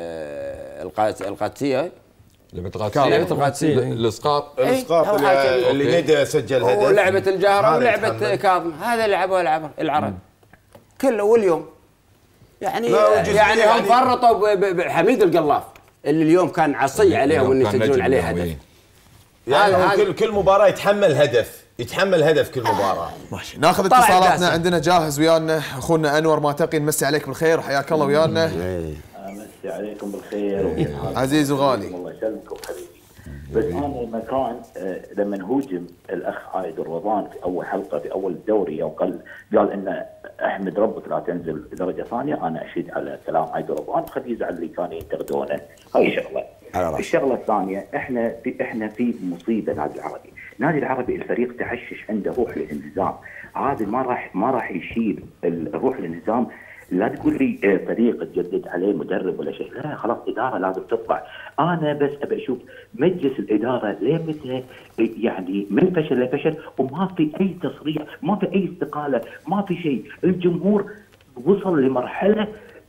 القادسيه، لعبة لعبة القادسية، القادسية. الاسقاط الاسقاط هو اللي, حاجة- اللي ندى سجل هدف، ولعبه الجهره هذا ولعبه يتحمل. كاظم، هذا لعبوا العرب العرب كله. واليوم يعني لا، وجزئية يعني هم يعني- فرطوا ب- ب- بحميد القلاف اللي اليوم كان عصي عليهم ان كان يسجلون نجم عليه اليوم، هدف. إيه. يعني هذا- هو كل كل مباراه يتحمل هدف، يتحمل هدف كل مباراه. ماشي، ناخذ طلع اتصالاتنا. الداسة. عندنا جاهز ويانا اخونا انور ماتقي، نمسي عليك بالخير، حياك الله ويانا. امسي عليكم بالخير وكيف حالكم؟ عزيز وغالي. الله يسلمكم حبيبي. بس انا لما كان آه، لما هوجم الاخ عايد الرضوان في اول حلقه في اول الدوري يوم قال قال ان احمد ربك لا تنزل درجه ثانيه، انا اشيد على كلام عايد الرضوان، خليه يزعل اللي كانوا ينتقدونه. هاي شغله. على رأسي. الشغله الثانيه، احنا في احنا في مصيبه. نادي العربي، نادي العربي الفريق تعشش عنده روح الانهزام، هذا ما راح ما راح يشيل الروح الانهزام. لا تقول لي آه، فريق تجدد عليه مدرب ولا شيء، لا خلاص اداره لازم تطلع. انا بس ابي اشوف مجلس الاداره ليه متى يعني من فشل لفشل وما في اي تصريح، ما في اي استقاله، ما في شيء. الجمهور وصل لمرحله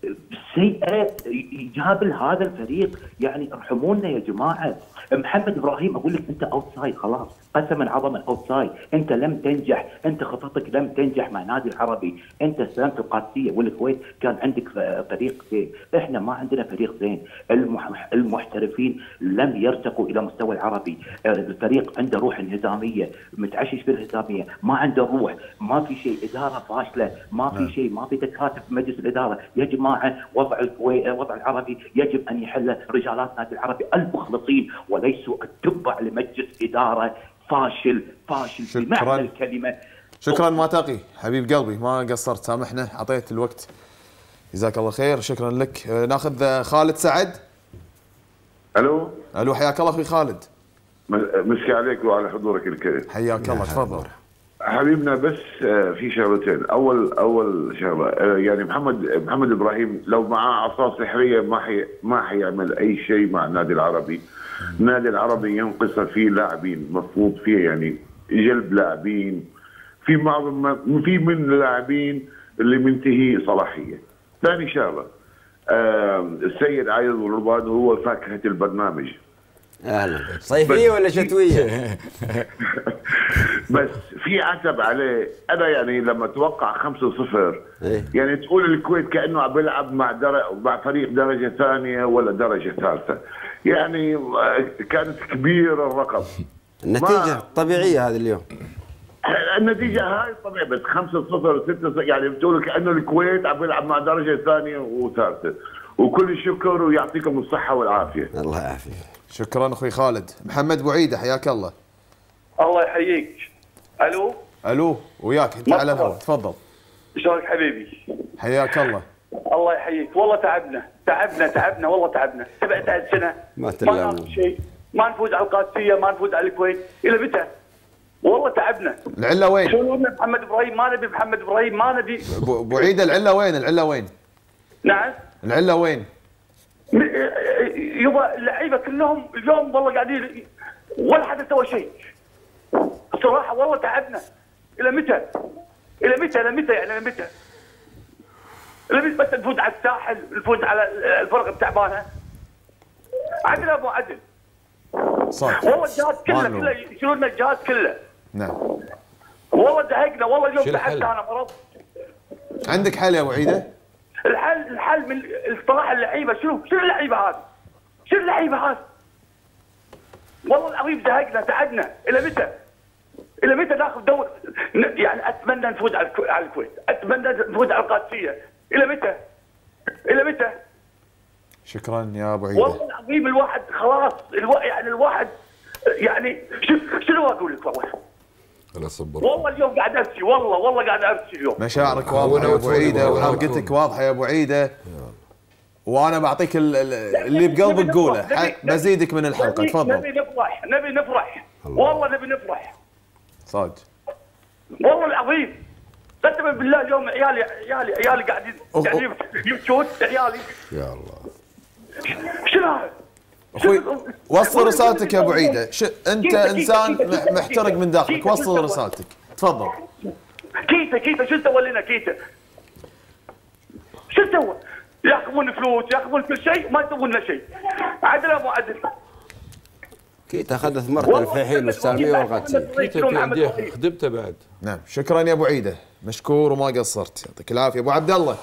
سيئه يجابل هذا الفريق، يعني ارحمونا يا جماعه. محمد ابراهيم اقول لك انت اوتسايد خلاص، قسما عظما اوتسايد، انت لم تنجح، انت خطتك لم تنجح مع نادي العربي، انت استلمت القادسيه والكويت كان عندك فريق زين، احنا ما عندنا فريق زين، المح... المحترفين لم يرتقوا الى مستوى العربي، الفريق عنده روح انهزاميه، متعشش بالانهزاميه، ما عنده روح، ما في شيء، اداره فاشله، ما في شيء، ما في تكاتف في مجلس الاداره، يا جماعه وضع الكويت وضع العربي يجب ان يحل رجالات نادي العربي المخلصين وليسوا التبع لمجلس اداره فاشل فاشل بمعنى الكلمه. شكرا ماتقي حبيب قلبي، ما قصرت، سامحنا اعطيت الوقت، جزاك الله خير، شكرا لك. ناخذ خالد سعد. الو الو، حياك الله اخوي خالد. مسي عليك وعلى حضورك الكريم. حياك الله، تفضل حبيبنا. بس في شغلتين، اول اول شغله يعني محمد محمد ابراهيم لو معاه عصا سحريه ما حي ما حيعمل اي شيء مع النادي العربي. النادي العربي ينقص فيه لاعبين، مفروض فيه يعني جلب لاعبين، في معظم في من اللاعبين اللي منتهي صلاحيه. ثاني شغله آه السيد عايض الرضوان هو فاكهه البرنامج. اهلا. صيفيه ولا شتويه؟ بس في عتب عليه. انا يعني لما توقع خمسة صفر إيه؟ يعني تقول الكويت كانه عم بيلعب مع در... مع فريق درجه ثانيه ولا درجه ثالثه، يعني كانت كبيره الرقم. النتيجه طبيعيه هذا اليوم. النتيجه هاي طبيعي، بس خمسة صفر ستة صفر يعني بتقول كانه الكويت عم بيلعب مع درجه ثانيه وثالثه. وكل الشكر ويعطيكم الصحه والعافيه. الله يعافيك. شكرا اخوي خالد. محمد بوعيده، حياك الله. الله يحييك. الو الو، وياك انت على الهواء، تفضل. شلونك حبيبي؟ حياك الله. الله يحييك. والله تعبنا تعبنا تعبنا والله تعبنا، سبعة سنه ما ما تلام. ناخذ شيء، ما نفوز على القادسيه، ما نفوز على الكويت، الى متى؟ والله تعبنا. العله وين؟ شلون محمد ابراهيم؟ ما نبي محمد ابراهيم، ما نبي. بوعيده العله وين؟ العله وين؟ نعم. العله وين؟ يبا اللعيبه كلهم اليوم والله قاعدين ولا حدا سوى شيء. الصراحه والله تعبنا. الى متى؟ الى متى؟ الى متى يعني الى متى؟ الى متى بس نفوز على الساحل، نفوز على الفرق التعبانه. عدل ابو عدل. صح. والله الجهاز كله مانو. كله يشيلون لنا الجهاز كله. نعم. والله دهقنا والله اليوم شو تعبت الحل؟ انا مرض. عندك حل يا ابو عيده؟ الحل الحل من الصراحه اللعيبه شنو شنو اللعيبه هذه؟ شنو اللعيبه هذه؟ والله العظيم زهقنا تعبنا الى متى؟ الى متى ناخذ دور؟ ن- يعني اتمنى نفوز على الكو- على الكويت، اتمنى نفوز على القادسيه، الى متى؟ الى متى؟ شكرا يا ابو عيده. والله العظيم الواحد خلاص الوا... يعني الواحد يعني شو- شنو اقول لك والله؟ لا صبر. والله اليوم قاعد ابكي والله والله قاعد ابكي اليوم. مشاعرك واضحه يا ابو عيده وحرقتك واضحه يا ابو عيده. وانا بعطيك ال- ال- اللي بقلبك قوله، ح- بزيدك من الحلقه. نبي تفضل. نفرح نبي نفرح والله نبي نفرح صادق. والله العظيم قسما بالله اليوم عيالي عيالي عيالي قاعدين قاعدين يبكون عيالي. يا الله. شنو هذا؟ اخوي وصل رسالتك يا ابو عيده. ش... انت كيف- انسان كيف- كيف- م- محترق من داخلك. كيف- وصل كيف- رسالتك. تفضل. كيتا كيتا شو سوى لنا كيتا؟ شو سوى؟ ياخذون فلوس ياخذون كل شيء وما يسوون لنا شيء. عدل ابو عدل. كيت اخذت ثمرة الفحيل والسالمية والقادسية. كيف في انديه خدمته بعد. نعم شكرا يا ابو عيده، مشكور وما قصرت. يعطيك العافيه. ابو عبد الله.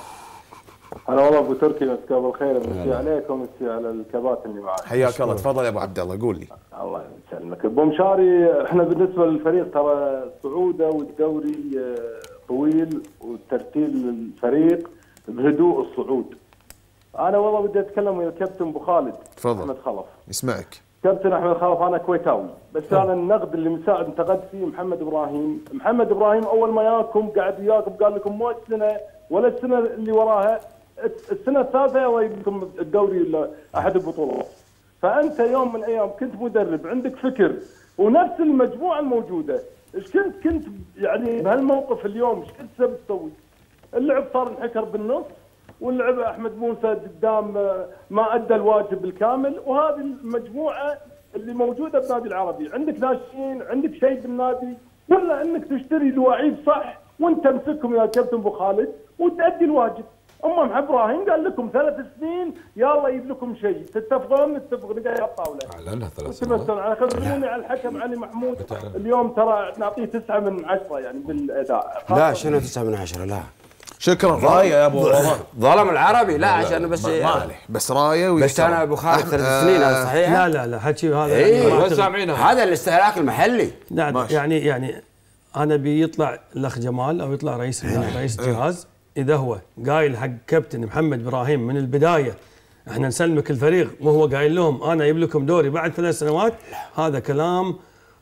هلا والله ابو تركي، مساك بالخير. مسي عليكم ومسي على الكباتن اللي معك. حياك الله. تفضل يا ابو عبد الله قول لي. الله يسلمك ابو مشاري. احنا بالنسبه للفريق ترى صعوده والدوري آه، طويل وترتيل الفريق بهدوء الصعود. انا والله بدي اتكلم ويا الكابتن ابو خالد. تفضل. احمد خلف. يسمعك. كابتن احمد خلف انا كويتاوي، بس انا النقد اللي مساعد انتقد فيه محمد ابراهيم. محمد ابراهيم اول ما ياكم قاعد وياكم قال لكم مو السنه ولا السنه اللي وراها، السنه الثالثه ويجيكم الدوري ولا احد البطولات. فانت يوم من الايام كنت مدرب عندك فكر ونفس المجموعه الموجوده، ايش كنت كنت يعني بهالموقف اليوم ايش كنت تبي تسوي؟ اللعب صار انحكر بالنص، واللعب احمد موسى قدام ما ادى الواجب بالكامل، وهذه المجموعه اللي موجوده بالنادي العربي. عندك ناشئين، عندك شيء بالنادي، ولا انك تشتري لواعيب صح وانت تمسكهم يا كابتن ابو خالد وتأدي الواجب. ام محمد ابراهيم قال لكم ثلاث سنين يلا يجيب لكم شيء، تتفقون نتفق نقعد على الطاوله. اعلنها ثلاث سنوات. تمثل على خبروني على الحكم علي محمود اليوم ترى نعطيه تسعة من عشرة يعني بالاداء. لا شنو تسعة من عشرة لا. شكرا. رايه يا ابو ظلم العربي لا عشان بس ما عليه بس رايه ويحترم. بس انا ابو خالد ثلاث سنين هذا صحيح؟ لا لا لا حكي هذا ايه ما وين سامعينها؟ هذا الاستهلاك المحلي. نعم يعني يعني انا بيطلع الاخ جمال او يطلع رئيس رئيس الجهاز اذا هو قايل حق كابتن محمد ابراهيم من البدايه احنا نسلمك الفريق وهو قايل لهم انا اجيب لكم دوري بعد ثلاث سنوات، هذا كلام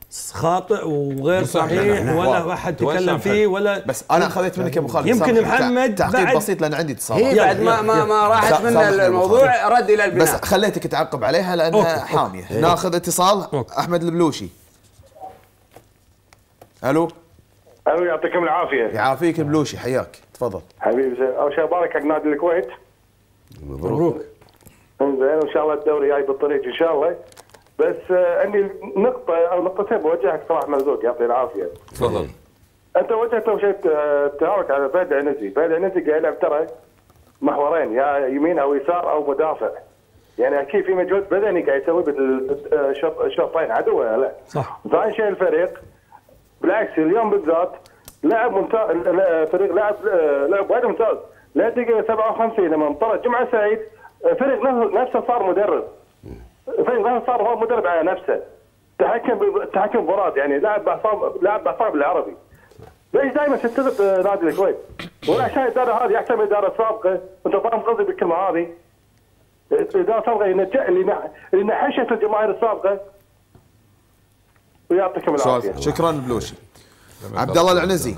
خاطئ وغير صحيح ولا احد تكلم فيه ولا. بس انا اخذت منك يا ابو خالد يمكن سامحني. محمد تعقيب بعد- بسيط لان عندي اتصال. هي بعد ما ما ما راحت من سامحني يا أبو الموضوع رد الى البناء. بس خليتك تعقب عليها لانها أوكي. حاميه. أوكي. ناخذ اتصال. أوكي. احمد البلوشي. الو. الو يعطيكم العافيه. يعافيك البلوشي حياك. تفضل حبيبي زين، اول شيء بارك حق نادي الكويت. مبروك. زين وان شاء الله الدوري جاي بالطريق ان شاء الله. بس آه، عندي نقطه او نقطتين بوجهها صلاح مرزوق يعطيه العافيه. تفضل. انت وجهت اول شيء آه، تهاوك على فهد عنزي، فهد عنزي قاعد يلعب ترى محورين يا يمين او يسار او مدافع. يعني اكيد في مجهود بدني قاعد يسويه بالشوطين عدو ولا لا؟ صح. ثاني شيء الفريق بالعكس اليوم بالذات لعب ممتاز، فريق لعب لعب وايد ممتاز. لا دقيقه سبعة وخمسين لما طلع جمعه سعيد فريق نفسه صار مدرب. فريق نفسه صار هو مدرب على نفسه. تحكم تحكم مباراه يعني لاعب باعصاب لاعب باعصاب العربي. ليش دائما تستغرب نادي الكويت؟ وعشان الاداره هذه يحتمل اداره سابقه، انت فاهم قصدي بالكلمه هذه؟ الاداره السابقه اللي اللي نحشت الجماهير السابقه. ويعطيكم العافيه. شكرا البلوشي. عبد الله العنزي.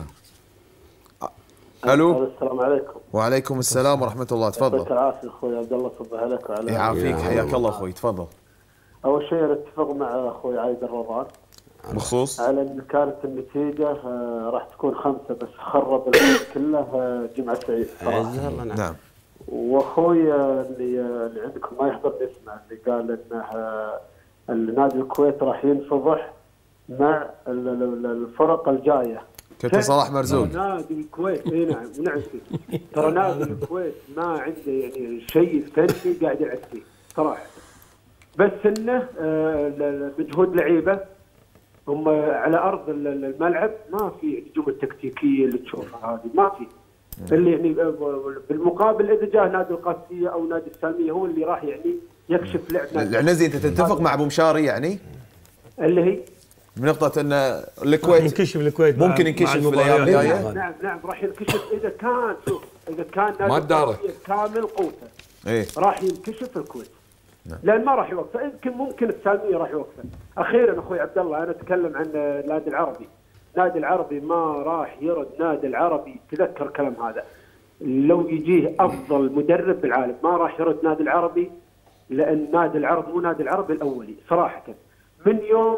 الو. السلام عليكم. وعليكم السلام ورحمه الله. يعطيك تفضل. العافيه اخوي عبد الله، صبح عليك وعلى يعافيك حياك الله اخوي. تفضل. اول شيء اتفق مع اخوي عايد الرضان بخصوص على ان كانت النتيجه آه، راح تكون خمسه، بس خرب الفريق كله آه، جمعه سعيد صراحه. نعم. واخوي آه، اللي آه، اللي عندكم ما يحضر اسمه اللي قال انه آه، النادي الكويت راح ينفضح مع ال- ال- الفرق الجايه. كابتن صلاح مرزوق. نادي الكويت اي نعم نعم ترى نادي الكويت ما عنده يعني شيء فني قاعد يلعب فيه صراحه. بس انه آه مجهود لعيبه هم على ارض الملعب ما في النجوم التكتيكيه اللي تشوفها هذه ما في. اللي يعني بالمقابل اذا جاء نادي القادسيه او نادي السالميه هو اللي راح يعني يكشف لعب نادي العنزي. انت تتفق مع ابو مشاري يعني؟ اللي هي بنقطة ان الكويت ينكشف الكويت ممكن ينكشف في الايام الجايه. نعم نعم نعم راح ينكشف اذا كان شوف اذا كان ما تدارك كامل قوته ايه راح ينكشف الكويت. نعم. لان ما راح يوقفه يمكن ممكن السالميه راح يوقفه. اخيرا اخوي عبد الله انا اتكلم عن النادي العربي. النادي العربي ما راح يرد نادي العربي تذكر كلام هذا. لو يجيه افضل مدرب بالعالم ما راح يرد نادي العربي لان نادي العرب مو نادي العربي الاولي صراحه. من يوم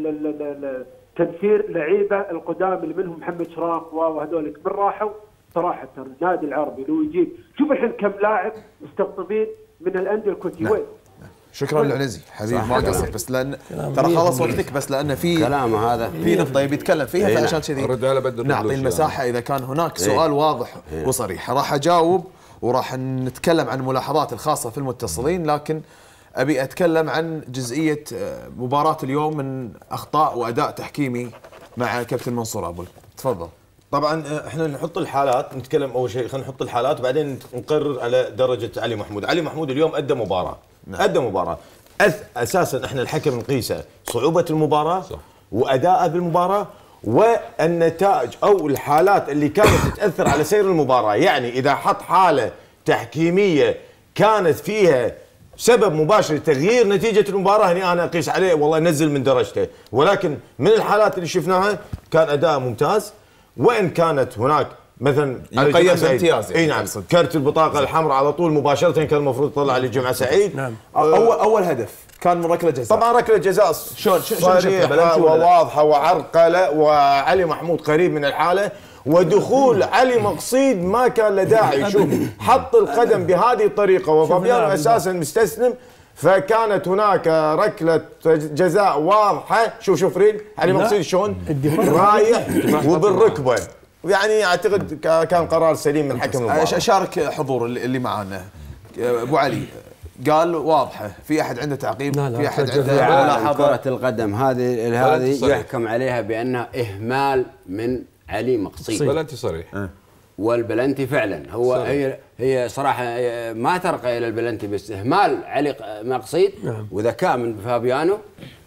تنفير لعيبه القدام اللي منهم محمد شراف وهذول من راحوا صراحه النادي العربي لو يجيب شوف الحين كم لاعب مستقطبين من الانديه الكويتيه وين. شكرا للعنزي حبيبي ما قصرت بس لان ترى خلص وقتك بس لان في كلامه هذا في نقطه يبي يتكلم فيها إيه فعشان كذي نعطي المساحه اذا كان هناك سؤال إيه واضح إيه وصريح راح اجاوب وراح نتكلم عن الملاحظات الخاصه في المتصلين. لكن ابي اتكلم عن جزئيه مباراه اليوم من اخطاء واداء تحكيمي مع كابتن منصور ابو. تفضل. طبعا احنا نحط الحالات نتكلم اول شيء خلينا نحط الحالات وبعدين نقرر على درجه علي محمود. علي محمود اليوم ادى مباراه نعم. ادى مباراه اساسا احنا الحكم نقيسه صعوبه المباراه صح. واداءه بالمباراه والنتائج او الحالات اللي كانت تاثر على سير المباراه. يعني اذا حط حاله تحكيميه كانت فيها سبب مباشر لتغيير نتيجه المباراه هنا انا اقيس عليه والله نزل من درجته. ولكن من الحالات اللي شفناها كان اداء ممتاز وان كانت هناك مثلا يقيم بامتياز اي نعم كرت البطاقه الحمراء على طول مباشره كان المفروض يطلع لجمعه سعيد. نعم اول اول هدف كان من ركله جزاء. طبعا ركله جزاء شلون صريحه وواضحه وعرقله وعلي محمود قريب من الحاله ودخول علي مقصيد ما كان له داعي. شوف حط القدم بهذه الطريقه وفابيانو اساسا مستسلم فكانت هناك ركله جزاء واضحه. شوف شوف ريل علي مقصيد شلون رايح وبالركبه يعني اعتقد كان قرار سليم من حكم المباراه. اشارك حضور اللي معانا ابو علي قال واضحه في احد عنده تعقيب لا لا في احد عنده ملاحظه. كره القدم هذه هذه يحكم عليها بانها اهمال من علي مقصيد. بلنتي صريح أه. والبلنتي فعلا هو صريح. هي هي صراحه ما ترقى الى البلنتي بس اهمال علي مقصيد نعم. وذكاء من فابيانو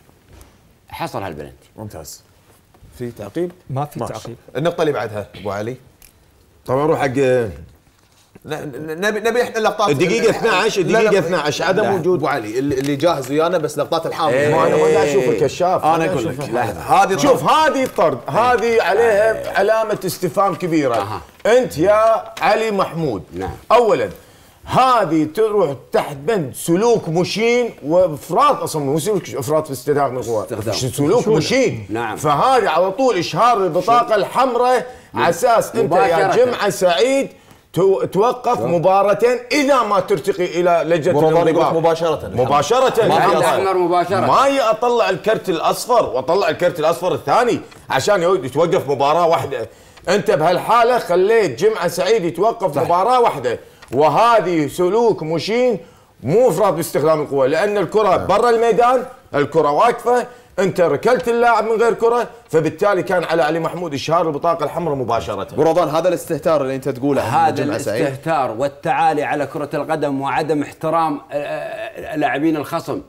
حصل هالبلنتي. ممتاز. في تعقيب؟ ما في تعقيب. النقطه اللي بعدها ابو علي طبعا نروح حق نبي نبي احنا اللقطات الدقيقه اثنعش الدقيقه اثنعش عدم وجود ابو علي اللي جاهز ويانا بس لقطات الحامض. ايه ما انا ما قاعد اشوف الكشاف انا اقول لك هذه شوف هذه الطرد هذه عليها علامه استفهام كبيره. أه. انت يا علي محمود نعم. اولا هذه تروح تحت بند سلوك مشين وافراط اصلا مو سلوك افراط في استدراك من القوى سلوك مشين نعم. فهذه على طول اشهار البطاقه الحمراء على اساس انت يا جمعه سعيد توقف مباراة إذا ما ترتقي إلى لجنة الانضباط مباشرة مباشرة ما مباشرة ما أطلع الكرت الأصفر وأطلع الكرت الأصفر الثاني عشان يتوقف مباراة واحدة. أنت بهالحالة خليت جمعة سعيد يتوقف صح. مباراة واحدة وهذه سلوك مشين مو افراط باستخدام القوة لأن الكرة برا الميدان الكرة واقفة انت ركلت اللاعب من غير كره فبالتالي كان على علي محمود اشهار البطاقه الحمراء مباشره. برمضان هذا الاستهتار اللي انت تقوله هذا الاستهتار والتعالي على كره القدم وعدم احترام لاعبين الخصم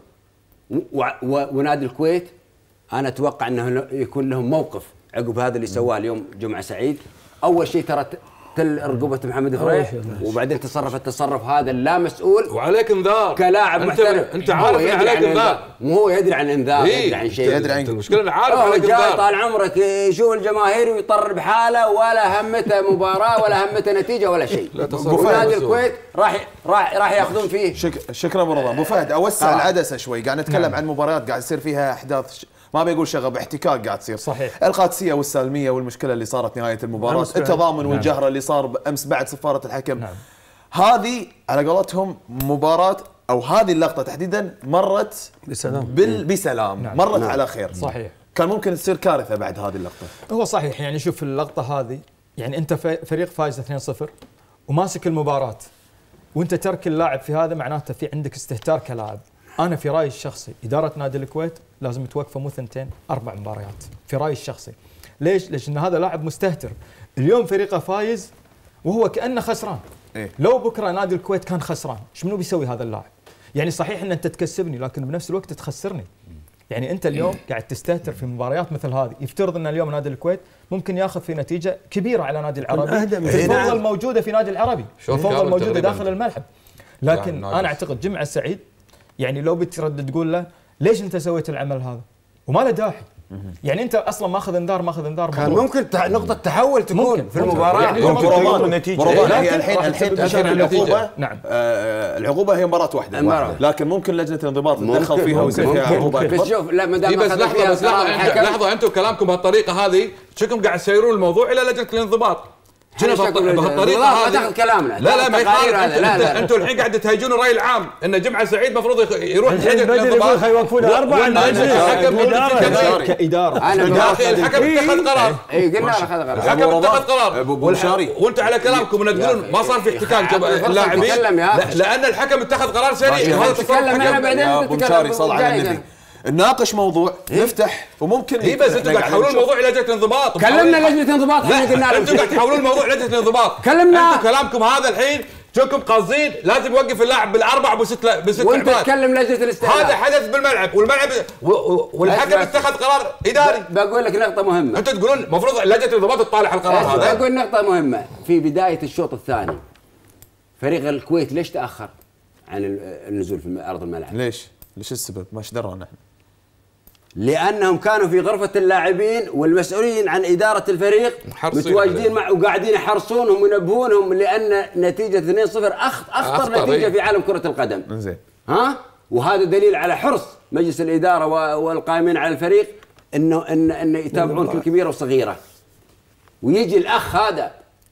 ونادي الكويت انا اتوقع انه يكون لهم موقف عقب هذا اللي سواه اليوم جمعه سعيد. اول شيء ترى تل رقبه محمد فريح وبعدين تصرف التصرف هذا لا مسؤول وعليك انذار كلاعب محترف. انت عارف ان عليك انذار مو هو يدري عن انذار إيه؟ يدري عن شيء يدري عن المشكله انه عارف عليك انذار. طال عمرك يشوف الجماهير ويطر بحاله ولا همته مباراه ولا همته نتيجه ولا شيء. ونادي الكويت راح راح راح ياخذون فيه. شك... شكرا ابو رمضان. ابو فهد اوسع العدسه شوي قاعد نتكلم نعم. عن مباريات قاعد يصير فيها احداث ما بيقول شغب احتكاك قاعد تصير صحيح. القادسيه والسالميه والمشكله اللي صارت نهايه المباراه التضامن نعم. والجهره اللي صار امس بعد صفاره الحكم نعم. هذه على قولتهم مباراه او هذه اللقطه تحديدا مرت بسلام بال... بسلام نعم. مرت نعم. على خير صحيح. كان ممكن تصير كارثه بعد هذه اللقطه. هو صحيح يعني شوف اللقطه هذه يعني انت فريق فايز اثنين صفر وماسك المباراه وانت ترك اللاعب في هذا معناته في عندك استهتار كلاعب انا في رايي الشخصي اداره نادي الكويت لازم توقفه مو ثنتين اربع مباريات في رايي الشخصي. ليش؟ ليش ان هذا لاعب مستهتر، اليوم فريقه فايز وهو كانه خسران. إيه؟ لو بكره نادي الكويت كان خسران شنو بيسوي هذا اللاعب؟ يعني صحيح ان انت تكسبني لكن بنفس الوقت تخسرني. يعني انت اليوم قاعد تستهتر في مباريات مثل هذه، يفترض ان اليوم نادي الكويت ممكن ياخذ في نتيجه كبيره على نادي العربي، الفوضى الموجوده في نادي العربي، الفوضى الموجوده داخل الملعب. لكن انا اعتقد جمعه سعيد يعني لو بترد تقول له ليش انت سويت العمل هذا؟ وما له داعي. يعني انت اصلا ماخذ انذار ماخذ انذار كان ممكن نقطه تحول تكون ممكن في المباراه. يعني ممكن النتيجه هي الحين الحين العقوبه. نعم آه العقوبه هي مباراه واحده مباراة. لكن ممكن لجنه الانضباط تدخل فيها ويصير فيها عقوبه بس شوف لا ما دام بس لحظه بس لحظه لحظه انتم كلامكم بهالطريقه هذه شكلكم قاعد تسيرون الموضوع الى لجنه الانضباط. بهالطريقه هذه تاخذ كلامنا. لا لا ما يخالف. انتم الحين قاعد تهيجون الراي العام ان جمعه سعيد المفروض يروح لجنه الانضباط. يوقفون اربعه الحكم كاداره انا اخي الحكم اتخذ قرار. اي قلنا اخذ قرار الحكم اتخذ قرار وانت على كلامكم ان تقولون ما صار في احتكاك اللاعبين لان الحكم اتخذ قرار سريع. هذا تكلم انا بعدين نتكلم صل على النبي نناقش موضوع نفتح وممكن اي بس انتم قاعد تحولون الموضوع الى لجنه الانضباط. كلمنا لجنه الانضباط احنا قلنا لهم انتم قاعد تحولون الموضوع لجنه الانضباط. كلمنا انتم كلامكم هذا الحين شوكم قاصدين لازم يوقف اللاعب بالاربع بست بست وانت تتكلم لجنه الاستئناف. هذا حدث بالملعب والملعب والحكم اتخذ قرار اداري. بقول لك نقطه مهمه. انت تقولون المفروض لجنه الانضباط تطالع القرار هذا. بقول نقطه مهمه في بدايه الشوط الثاني فريق الكويت ليش تاخر عن النزول في ارض الملعب؟ ليش؟ ليش السبب؟ ما ايش درانا احنا؟ لانهم كانوا في غرفه اللاعبين والمسؤولين عن اداره الفريق متواجدين مع وقاعدين يحرصونهم وينبهونهم لان نتيجه اثنين صفر اخطر نتيجه إيه؟ في عالم كره القدم. زين ها وهذا دليل على حرص مجلس الاداره والقائمين على الفريق انه ان ان يتابعون كل كبيره وصغيره. ويجي الاخ هذا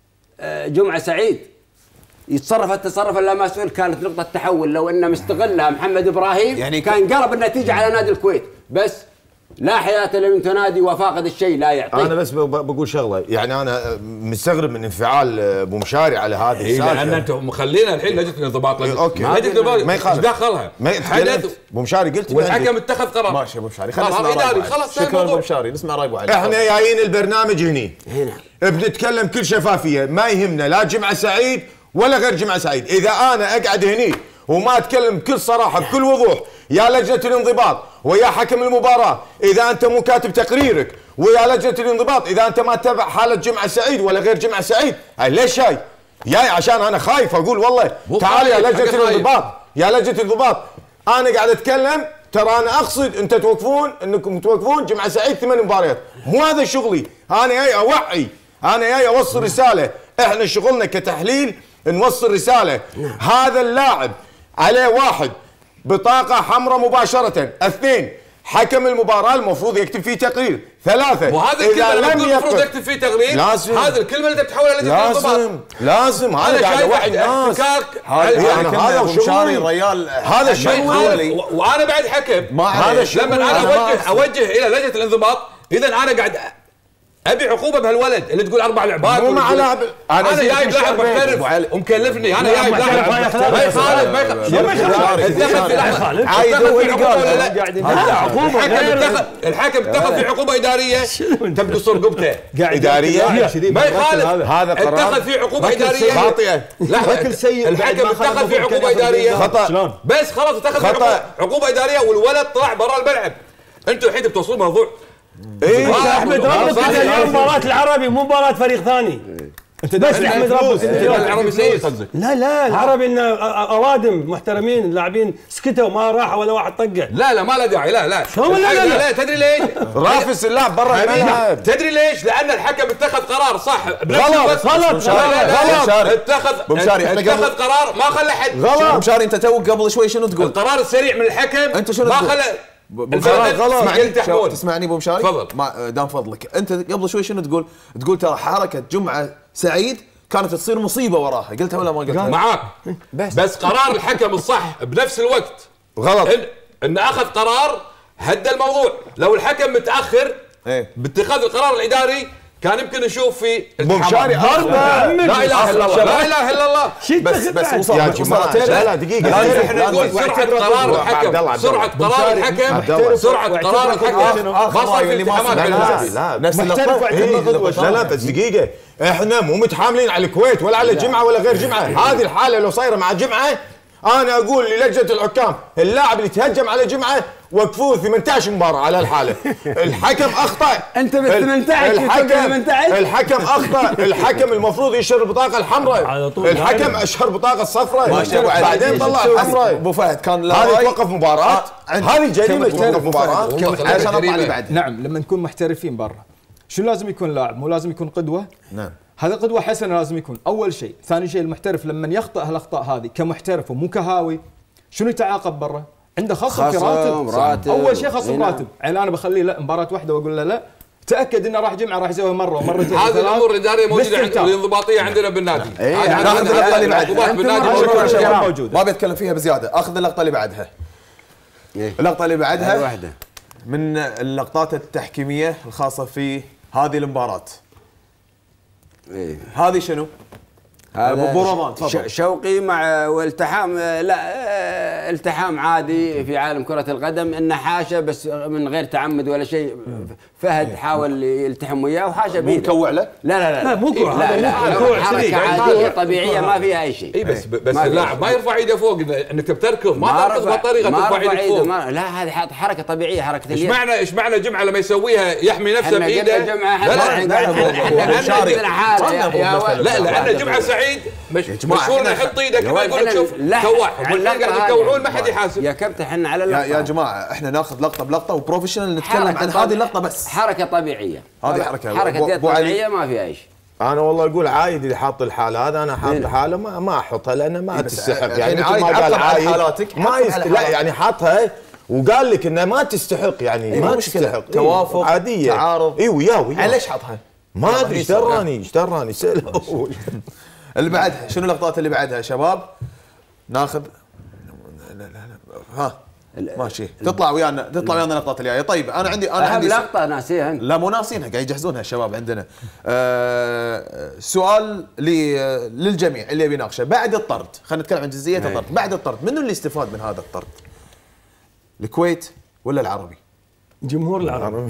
جمعه سعيد يتصرف التصرف اللا مسؤول. كانت نقطه تحول لو انه مستغلها محمد ابراهيم يعني كان قلب النتيجه على نادي الكويت. بس لا حياة لمن تنادي وفاقد الشيء لا يعطي. انا بس بقول شغله يعني انا مستغرب من انفعال ابو مشاري على هذه السالفه. لان انتم مخلينا الحين لجنه الانضباط. اوكي لجنه الانضباط ما يخالف دخلها حدث ابو مشاري قلت والحكم اتخذ قرار. ماشي ابو مشاري خلينا نسمع راي خلاص شكرا ابو مشاري نسمع راي ابو علي. احنا جايين البرنامج هني هنا بنتكلم كل شفافيه ما يهمنا لا جمعه سعيد ولا غير جمعه سعيد. اذا انا اقعد هني وما اتكلم بكل صراحه بكل وضوح يا لجنه الانضباط ويا حكم المباراه اذا انت مو كاتب تقريرك ويا لجنه الانضباط اذا انت ما تتابع حاله جمعه سعيد ولا غير جمعه سعيد. ليش جاي؟ جاي عشان انا خايف اقول والله تعال يا لجنه الانضباط يا لجنه الانضباط انا قاعد اتكلم ترى انا اقصد انت توقفون انكم توقفون جمعه سعيد ثمان مباريات. مو هذا شغلي. انا جاي اوعي انا جاي اوصل رساله. احنا شغلنا كتحليل نوصل رساله. هذا اللاعب عليه واحد بطاقة حمراء مباشرة. اثنين حكم المباراة المفروض يكتب فيه تقرير. ثلاثة وهذا الكلمة اللي المفروض يكتب فيه تقرير لازم. هذا الكلمة اللي تحول على لجنة الانضباط لازم لازم هذا قاعد اوعي الناس. هذا شغلي الريال هذا شغلي وانا بعد حكم. هذا شغلي لما انا اوجه اوجه الى لجنة الانضباط اذا انا قاعد ابي عقوبه بهالولد اللي تقول اربع لعبات. مو مع لاعب انا جايب لاعب محترف ومكلفني. انا جايب لاعب ما يخالف ما يخالف اتخذ في لاعب عايد هو اللي قال هذا عقوبه. الحكم اتخذ في عقوبه اداريه تبقص رقبته اداريه ما يخالف. هذا قرار اتخذ في عقوبه اداريه خاطئه. لحظه الحكم اتخذ في عقوبه اداريه خطا بس خلاص اتخذ عقوبه اداريه والولد طلع برا الملعب. انتم الحين توصلون موضوع ايه احمد ربك اليوم مباراة العربي مو مباراة فريق ثاني. انت بس احمد ربك العربي سيء قصدك؟ لا لا العربي انه اوادم محترمين اللاعبين سكتوا ما راح ولا واحد طقه. لا لا ما له داعي لا لا شلون لا لا لا تدري ليش؟ رافس اللاعب برا الملعب. تدري ليش؟ لان الحكم اتخذ قرار صح غلط غلط غلط اتخذ اتخذ قرار ما خلى حد. غلط مشاري انت توك قبل شوي شنو تقول؟ القرار السريع من الحكم انت شنو ما خلى غلط. تسمعني ابو مشاري؟ تفضل دام فضلك. انت قبل شوي شنو تقول؟ تقول ترى حركه جمعه سعيد كانت تصير مصيبه وراها. قلتها ولا ما قلتها؟ معاك بس بس قرار الحكم الصح بنفس الوقت غلط إن, ان اخذ قرار هدى الموضوع. لو الحكم متاخر ايه باتخاذ القرار الاداري كان يمكن نشوف في بومشاري ضربه لا اله الا الله لا اله الا الله بس بس يا جماعه لا لا دقيقه احنا نقول سرعه قرار الحكم سرعه قرار الحكم سرعه قرار الحكم ما صار في التحامات لا لا نفس لا لا بس دقيقه احنا مو متحاملين على الكويت ولا على جمعه ولا غير جمعه. هذه الحاله لو صايره مع جمعه انا اقول للجنه الحكام اللاعب اللي تهجم على جمعه وقفوه ثمانية عشر مباراه على الحاله. الحكم اخطا انت بال ثمانية عشر الحكم الحكم اخطا. الحكم المفروض يشهر البطاقه الحمراء الحكم اشهر بطاقه الصفراء بعدين طلع الحمراء. ابو فهد كان هذه توقف مباراه هذه جريمه توقف مباراه عشان اطلع اللي بعد. نعم لما نكون محترفين برا شنو لازم يكون لاعب؟ مو لازم يكون قدوه؟ نعم هذا قدوه حسنه لازم يكون اول شيء. ثاني شيء المحترف لما يخطئ هالاخطاء هذه كمحترف ومو كهاوي شنو يتعاقب برا؟ عنده خصم في راتب. راتب اول شيء خصم راتب. يعني انا بخليه لا مباراه واحده واقول له لا تاكد انه راح جمعه راح يسويها مره ومرتين. هذه الامور الاداريه موجوده عندنا والانضباطيه عندنا بالنادي. ناخذ اللقطه اللي بعدها موجوده ما بيتكلم فيها بزياده. اخذ اللقطه اللي بعدها. اللقطه اللي بعدها واحده من اللقطات التحكيميه الخاصه في هذه المباراه. إيه. هذه شنو؟ هذا ابو رمضان تفضل. شوقي مع والتحام لا التحام عادي في عالم كرة القدم انه حاشا بس من غير تعمد ولا شيء. فهد حاول يلتحم وياه وحاشا بيده. مو مكوع له؟ لا لا لا لا مو كوع لا لا حركة عادية طبيعية ما فيها اي شيء. اي بس بس اللاعب ما يرفع ايده فوق انك تركض ما تركض بهالطريقة ترفع ايدك فوق. لا هذه حركة طبيعية حركة اليد. ايش معنى ايش معنى جمعة لما يسويها يحمي نفسه بايده؟ لا لا لا لا عندنا جمعة سعيد مش مشهور انه يحط ايدك ما يقول لك شوف كواح والحلقه تكوعون ما حد يحاسب. يا كابتن احنا على اللقطه يا جماعه احنا ناخذ لقطه بلقطه وبروفيشنال نتكلم عن هذه اللقطه بس. حركه طبيعيه هذه حركه حركه طبيعيه ما فيها شيء. انا والله اقول عايد اللي حاط الحاله هذا انا حاط حاله ما ما احطها لانه ما تستحق. يعني مثل ما قال عايد ما يست... لا يعني حاطها وقال لك انها ما تستحق يعني ما تستحق توافق عاديه تعارض. اي وياه وياه ليش حطها؟ ما ادري ايش دراني ايش دراني اللي بعدها شنو اللقطات اللي بعدها شباب؟ ناخذ لا لا لا ها ماشي تطلع ويانا تطلع ويانا اللقطات الجايه. طيب انا عندي انا عندي لقطه ناسيها. لا مو ناسينها قاعد يجهزونها الشباب عندنا. آه سؤال للجميع اللي يبي يناقشه بعد الطرد. خلينا نتكلم عن جزئيه الطرد. بعد الطرد منو اللي استفاد من هذا الطرد؟ الكويت ولا العربي؟ جمهور العربي.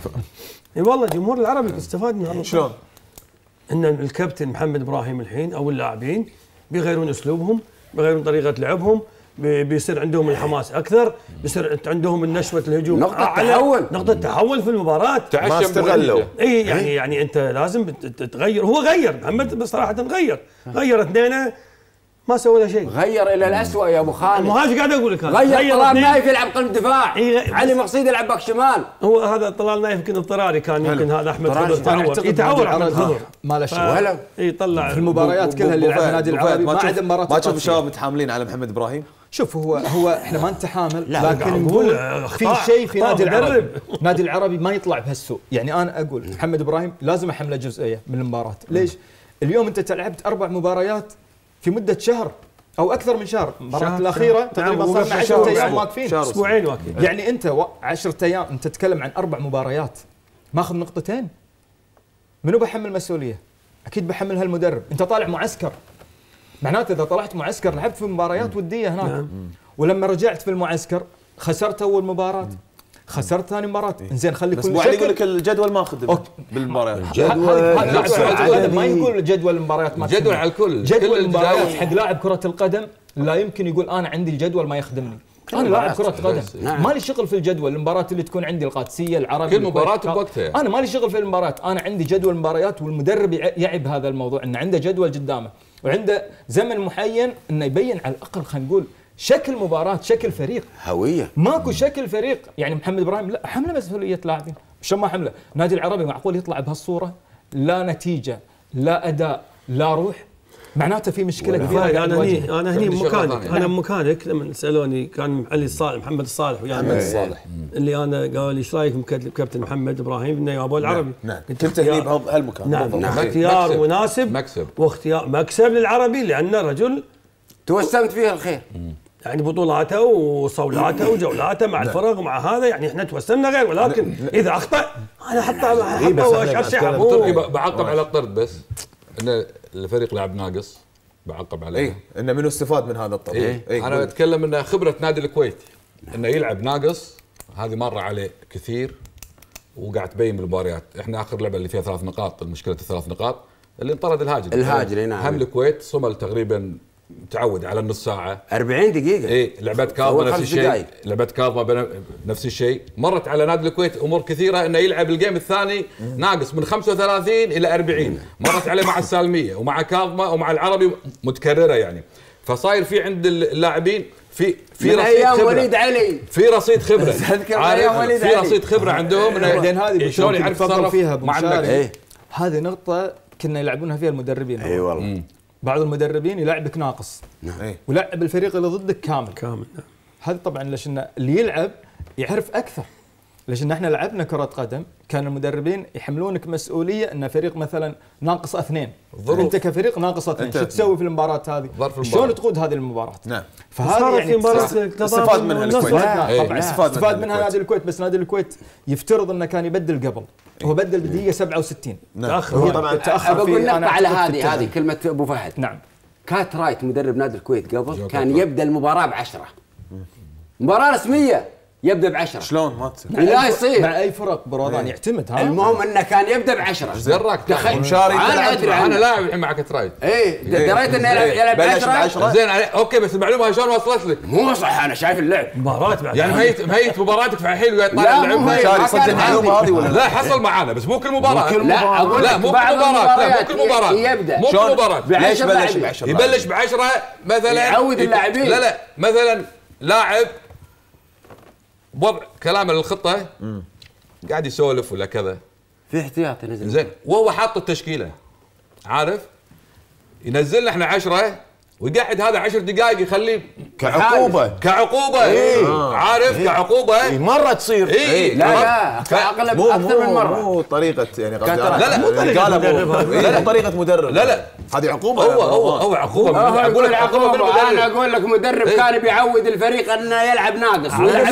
اي والله جمهور العربي استفاد من هذا. شلون؟ ان الكابتن محمد ابراهيم الحين او اللاعبين بيغيرون اسلوبهم بيغيرون طريقه لعبهم بيصير عندهم الحماس اكثر بيصير عندهم النشوه الهجوم نقطه تحول نقطه تحول في المباراه. ما استغلوا. اي يعني يعني انت لازم تغير. هو غير محمد بصراحه غير غير اثنين ما سوى له شيء. غير الى الاسوء يا ابو خالد. ما ايش قاعد اقول لك غير, غير طلال نايف يلعب قلب دفاع. إيه علي مقصود يلعب باك شمال. هو هذا طلال نايف يمكن اضطراري كان يمكن هذا احمد خضر تعور يتعور احمد خضر ما له شغل ولا يطلع في المباريات كلها اللي يلعب النادي العربي ما عدا مباراه. ما تشوف الشباب متحاملين على محمد ابراهيم؟ شوف هو هو احنا ما نتحامل لكن نقول في شيء في نادي العربي نادي العربي ما يطلع بهالسوء. يعني انا اقول محمد ابراهيم لازم احمله جزئيه من المباراه. ليش؟ اليوم انت لعبت اربع مباريات في مده شهر او اكثر من شهر. المباراه الاخيره تقريبا صار عشرة ايام واقفين اسبوعين واقفين. يعني انت عشرة ايام انت تتكلم عن اربع مباريات ماخذ نقطتين. منو بحمل مسؤوليه؟ اكيد بحملها المدرب. انت طالع معسكر معناته اذا طلعت معسكر لعبت في مباريات وديه هناك نعم. ولما رجعت في المعسكر خسرت اول مباراه خسرت ثاني مباراه. انزين خلي كل شيء يقول لك الجدول ماخذ بالمباريات. الجدول ما يقول جدول المباريات ما جدول على الكل. جدول المباريات حق لاعب كره القدم لا يمكن يقول انا عندي الجدول ما يخدمني. انا لاعب كره قدم ما لي شغل في الجدول. المباراه اللي تكون عندي القادسيه العربي كل مباراه بوقتها. انا ما لي شغل في المباريات. انا عندي جدول مباريات والمدرب يعب هذا الموضوع انه عنده جدول قدامه وعنده زمن معين انه يبين على الاقل خلينا نقول شكل مباراة شكل فريق هوية. ماكو شكل فريق. يعني محمد ابراهيم لا حمله مسؤولية لاعبين. شو ما حمله؟ النادي العربي معقول يطلع بهالصورة؟ لا نتيجة لا اداء لا روح. معناته في مشكله كبيره. انا هني انا هني مكانك انا مكانك لما سالوني كان علي الصالح محمد الصالح ويا محمد الصالح اللي انا قالوا لي ايش رايك كابتن محمد ابراهيم انه يابو العربي. نعم كنت هني بهالمكان. نعم اختيار مناسب مكسب واختيار مكسب للعربي لانه رجل توسمت فيه الخير. يعني بطولاته وصولاته وجولاته مع الفرق ومع هذا، يعني احنا توسلنا غير، ولكن اذا اخطا انا حتى حتى واشرشح بعقب على الطرد بس ان الفريق لعب ناقص بعقب عليه. اي انه منو استفاد من هذا الطرد؟ إيه؟ إيه؟ انا بتكلم ان خبره نادي الكويت انه يلعب ناقص هذه مره عليه كثير وقاعد تبين بالمباريات. احنا اخر لعبه اللي فيها ثلاث نقاط، المشكله الثلاث نقاط اللي انطرد الهاجري الهاجري نعم. هم الكويت صمل تقريبا متعود على النص ساعه أربعين دقيقه. اي لعبات كاظمه نفس الشيء، لعبات كاظمه نفس الشيء. مرت على نادي الكويت امور كثيره انه يلعب الجيم الثاني ناقص من خمسة وثلاثين الى أربعين، مرت عليه مع السالميه ومع كاظمه ومع العربي متكرره يعني. فصاير في عند اللاعبين في في رصيد خبره وليد علي في رصيد خبره في رصيد خبره عندهم بعدين هذه شلون يعرف يتصرف فيها مع ايه؟ هذه نقطه كنا يلعبونها فيها المدربين. اي والله بعض المدربين يلعبك ناقص نعم ولعب الفريق اللي ضدك كامل كامل نعم. هذا طبعا ليش إن اللي يلعب يعرف اكثر، ليش ان احنا لعبنا كره قدم كان المدربين يحملونك مسؤوليه ان فريق مثلا ناقص اثنين، انت كفريق ناقص اثنين شو تسوي في المباراه هذه؟ شلون تقود هذه المباراه؟ نعم فهذا يعني استفاد منها الكويت طبعا استفاد منها نادي الكويت، بس نادي الكويت يفترض انه كان يبدل قبل، هو بدل بدقيقه سبعة وستين تاخر طبعا تاخر في انا على هذه هذه كلمه ابو فهد. نعم كات رايت مدرب نادي الكويت قبل كان يبدا المباراه بعشرة، مباراه رسميه يبدا بعشرة. شلون ما تصير؟ لا يصير مع اي فرق برودان يعتمد. ها المهم انه كان يبدا بعشرة. زراك تخيل مشاري انا ادري انا لاعب الحين معك ترايد. ايه دريت انه يلعب بعشرة زين اوكي، بس المعلومه شلون وصلت لك؟ مو صح انا شايف اللعب مباراه بعد يعني مهيت مهيت مباراتك في الحين وقاعد طالع اللعب. مشاري صدق المعلومه هذه ولا لا؟ حصل معانا بس مو كل مباراه. لا اقول لا مو كل مباراه، لا مو كل مباراه يبدا مو كل مباراه. ليش بلش بعشرة؟ يبلش بعشرة مثلا يعود اللاعبين. لا لا مثلا لاعب بوضع كلامه للخطه قاعد يسولف ولا كذا في احتياطي نزل زين وهو حاط التشكيله عارف ينزلنا احنا عشرة ويقعد هذا عشر دقائق يخليه كعقوبه كعقوبه إيه. عارف إيه. كعقوبه إيه. مره تصير إيه. إيه. لا لا اغلب اكثر من مره مو طريقه يعني لا لا مو طريقه مدرب لا طريقه مدرب لا لا هذه عقوبه. هو هو هو عقوبه اقول لك عقوبه. انا اقول لك مدرب إيه؟ كان بيعود الفريق انه يلعب ناقص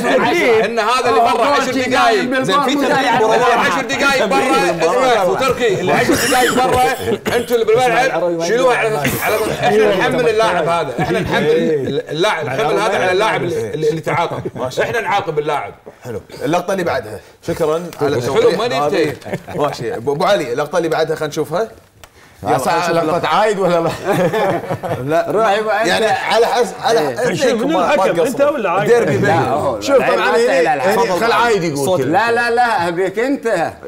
ان هذا اللي برا عشر دقائق زين في عشر دقائق برا وتركي اللي عشر دقائق برا انتم اللي بالملعب شيلوها على احنا نحمل اللاعب هذا، احنا نحمل اللاعب نحمل هذا على اللاعب اللي تعاقب، احنا نعاقب اللاعب. حلو اللقطه اللي بعدها شكرا على حلو ما ننتهي ماشي ابو علي. اللقطه اللي بعدها خلينا نشوفها. لقطة عايد ولا لا؟ لا روح يعني على حسب على شوف من الحكم انت ولا عايد؟ ديربي بيني. شوف طبعا هنا خل عايد يقول لا لا لا ابيك انت.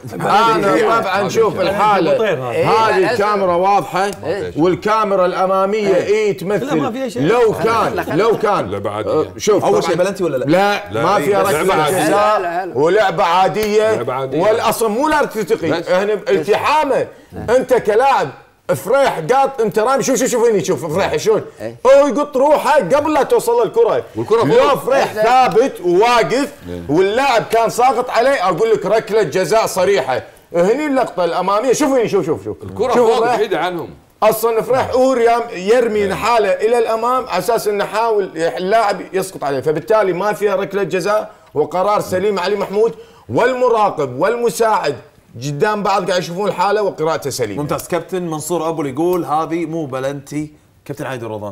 انا طبعا شوف الحاله هذه الكاميرا واضحه والكاميرا الاماميه اي تمثل لو كان لو كان شوف اول شيء بلنتي ولا لا؟ لا ما فيها ركله جزاء ولعبه عاديه والاصل مو لا تلتقي هنا التحامه. انت كلاعب فريح قاط انت رامي شوف شوف شوف هني شوف فريح شلون هو يقط روحه قبل لا توصل الكره والكره لو فريح ثابت وواقف واللاعب كان ساقط عليه اقول لك ركله جزاء صريحه. هني اللقطه الاماميه شوف هني شوف شوف شوف الكره فوق بعيده عنهم اصلا فريح اوريام يرمي حاله الى الامام على اساس انه حاول اللاعب يسقط عليه، فبالتالي ما فيها ركله جزاء وقرار سليم علي محمود والمراقب والمساعد قدام بعض قاعد يشوفون الحاله وقراءته سليمه. ممتاز. كابتن منصور ابو يقول هذه مو بلنتي. كابتن عايد الرضان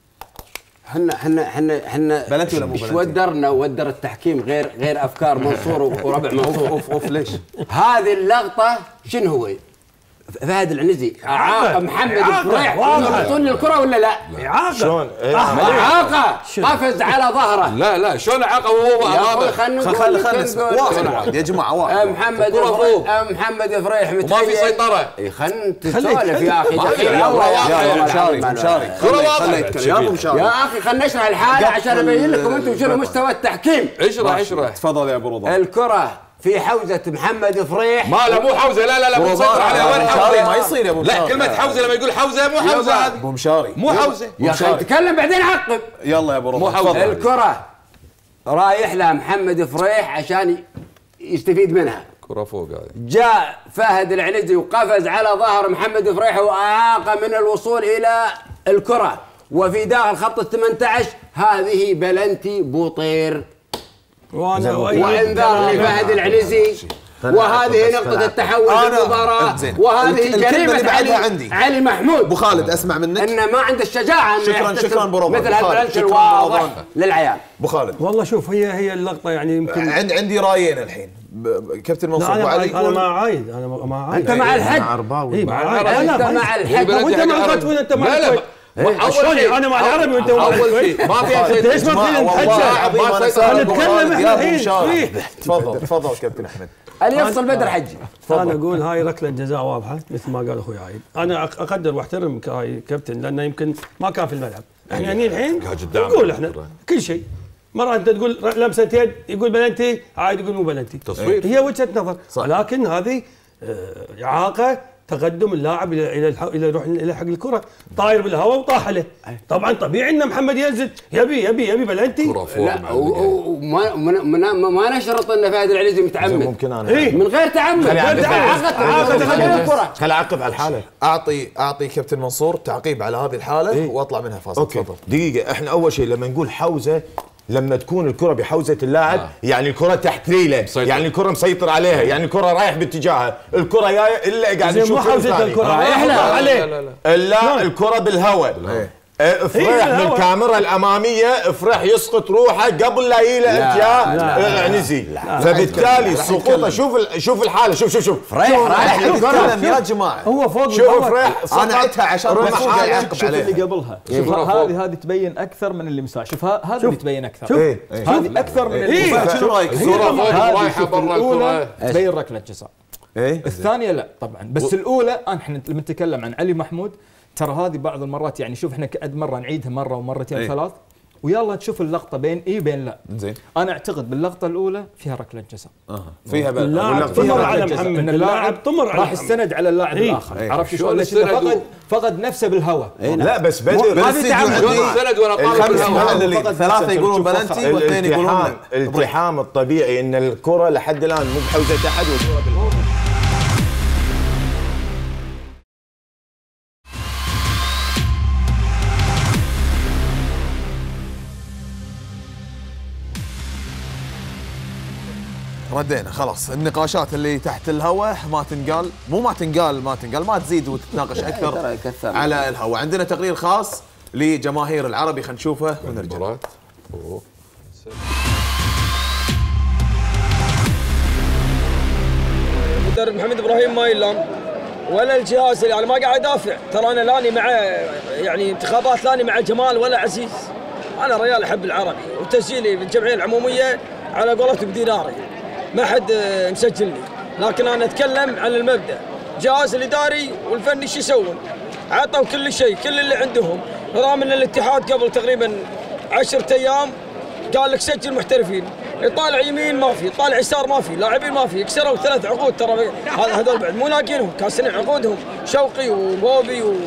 احنا احنا احنا احنا بلنتي ولا مو ايش بلنتي؟ ودرنا ودر التحكيم غير غير افكار منصور وربع منصور. اوف اوف ليش؟ هذه اللقطه شنو هو؟ فهد العنزي اعاقه محمد الفريح يعطون الكره ولا لا؟ اعاقه شلون؟ اعاقه قفز على ظهره. لا لا شلون اعاقه وهو امامه؟ خل خل خل واحد يا جماعه واحد. محمد الفريح محمد فريح وما في سيطره. خلنا تسولف يا اخي دحين يا مشاري مشاري كره واضحه يا ابو مشاري يا اخي خلنا نشرح الحاله عشان ابين لكم انتم شنو مستوى التحكيم. اشرح اشرح تفضل يا ابو رضا. الكره في حوزه محمد فريح. ما لا مو حوزه لا لا لا مو مسيطر عليها وين حوزه ما يصير يا ابو مشاري. لا كلمه حوزه لما يقول حوزه مو حوزه هذه ابو مشاري مو حوزه يا اخي تكلم بعدين عقب. يلا يا ابو رضا. مو حوزه. الكره رايح لها محمد فريح عشان يستفيد منها. كره فوق هذه جاء فهد العنزي وقفز على ظهر محمد فريح واعاق من الوصول الى الكره وفي داخل خط ال ثمانية عشر. هذه بلنتي بوطير وانا وانذار لفهد العنزي، وهذه نقطة التحول في المباراة، وهذه جريمة علي عندي. علي محمود. ابو خالد اسمع منك انه ما عنده الشجاعة انه شكرا شكرا ابو مثل هالبلنتي الواضح للعيال. ابو خالد والله شوف هي هي اللقطة يعني يمكن عندي عندي رايين الحين. كابتن منصور ابو علي انا ما عايد انا ما عايد. انت مع الحج مع عرباوي مع انت مع الحج وانت مع الخط وانت مع الكويت. اول شيء انا مع العربي وانت مع الكويت. ما في ليش ما تخلينا نتحجى؟ نتكلم احنا الحين صحيح. تفضل تفضل كابتن احمد. اللي يفصل بدر حجي. انا اقول هاي ركله جزاء واضحه مثل ما قال اخوي عايد. انا اقدر واحترم هاي كابتن لانه يمكن ما كان في الملعب. احنا هني الحين نقول احنا كل شيء. مرة انت تقول لمستين يقول بلنتي، عايد يقول مو بلنتي. تصوير. هي وجهة نظر، ولكن هذه اعاقة تقدم اللاعب الى الى الى يروح الى حق الكرة، طاير بالهواء وطاح عليه. طبعا طبيعي ان محمد ينزل يبي يبي يبي بلنتي. لا وما ما ما نشرط ان فهد العنزي متعمد. ممكن انا إيه؟ من غير تعمد. غير تعمد تقدم الكرة. خل اعقب على الحالة. اعطي اعطي كابتن منصور تعقيب على هذه الحالة إيه؟ واطلع منها فاصل. تفضل. دقيقة، احنا اول شيء لما نقول حوزة لما تكون الكرة بحوزة اللاعب آه. يعني الكرة تحت ريله، يعني الكرة مسيطر عليها، يعني الكرة رايح باتجاهها، الكرة جايه الا قاعد يشوف حوزة الكرة رايح لا عليه. لا الكرة بالهواء. افرح من الكاميرا الاماميه، افرح يسقط روحه قبل لا يجي له انتهاء عنزي، فبالتالي سقوطه. شوف شوف الحاله، شوف شوف شوف فريح رايح الكلام يا جماعه. هو فوق شوف فريح انا عدتها عشان شوف اللي قبلها. شوف هذه هذه تبين اكثر من اللي مساع. شوف هذا اللي تبين اكثر. هذه اكثر من اللي شو رايك؟ الصوره رايحه برا الكره تبين ركله جزاء. الثانيه لا طبعا، بس الاولى احنا لما نتكلم عن علي محمود ترى هذه بعض المرات يعني شوف احنا قد مره نعيدها مره ومرتين ايه؟ ثلاث ويلا تشوف اللقطه بين اي بين لا. زين انا اعتقد باللقطه الاولى فيها ركله جزاء. اها فيها بقى اللاعب طمر على محمد، اللاعب طمر على راح استند على اللاعب ايه؟ الاخر. ايه؟ عرفت شلون؟ ليش فقد فقد نفسه بالهواء. ايه؟ لا بس بدر هذه تعمد استند وانا طالب بالهواء. ثلاثه يقولون بلنتي واثنين يقولون الالتحام الطبيعي ان الكره لحد الان مو بحوزه احد والكره بالهواء. ردينا خلاص. النقاشات اللي تحت الهواء ما تنقال، مو ما تنقال ما تنقال ما تزيد وتتناقش اكثر على الهواء. عندنا تقرير خاص لجماهير العربي، خلينا نشوفه ونرجع. المدرب محمد ابراهيم ما يلام ولا الجهاز اللي انا ما قاعد ادافع، ترى انا لاني مع يعني انتخابات لاني مع جمال ولا عزيز. انا ريال احب العربي وتسجيلي بالجمعيه العموميه على قولتهم بديناري، ما حد مسجلني، لكن انا اتكلم عن المبدا. الجهاز الاداري والفني شو يسوون؟ عطوا كل شيء، كل اللي عندهم، رغم ان الاتحاد قبل تقريبا عشرة ايام قال لك سجل محترفين، يطالع يمين ما في، يطالع يسار ما في، لاعبين ما في، كسروا ثلاث عقود ترى هذول بعد مو لاقينهم، كاسرين عقودهم، شوقي وبوبي و...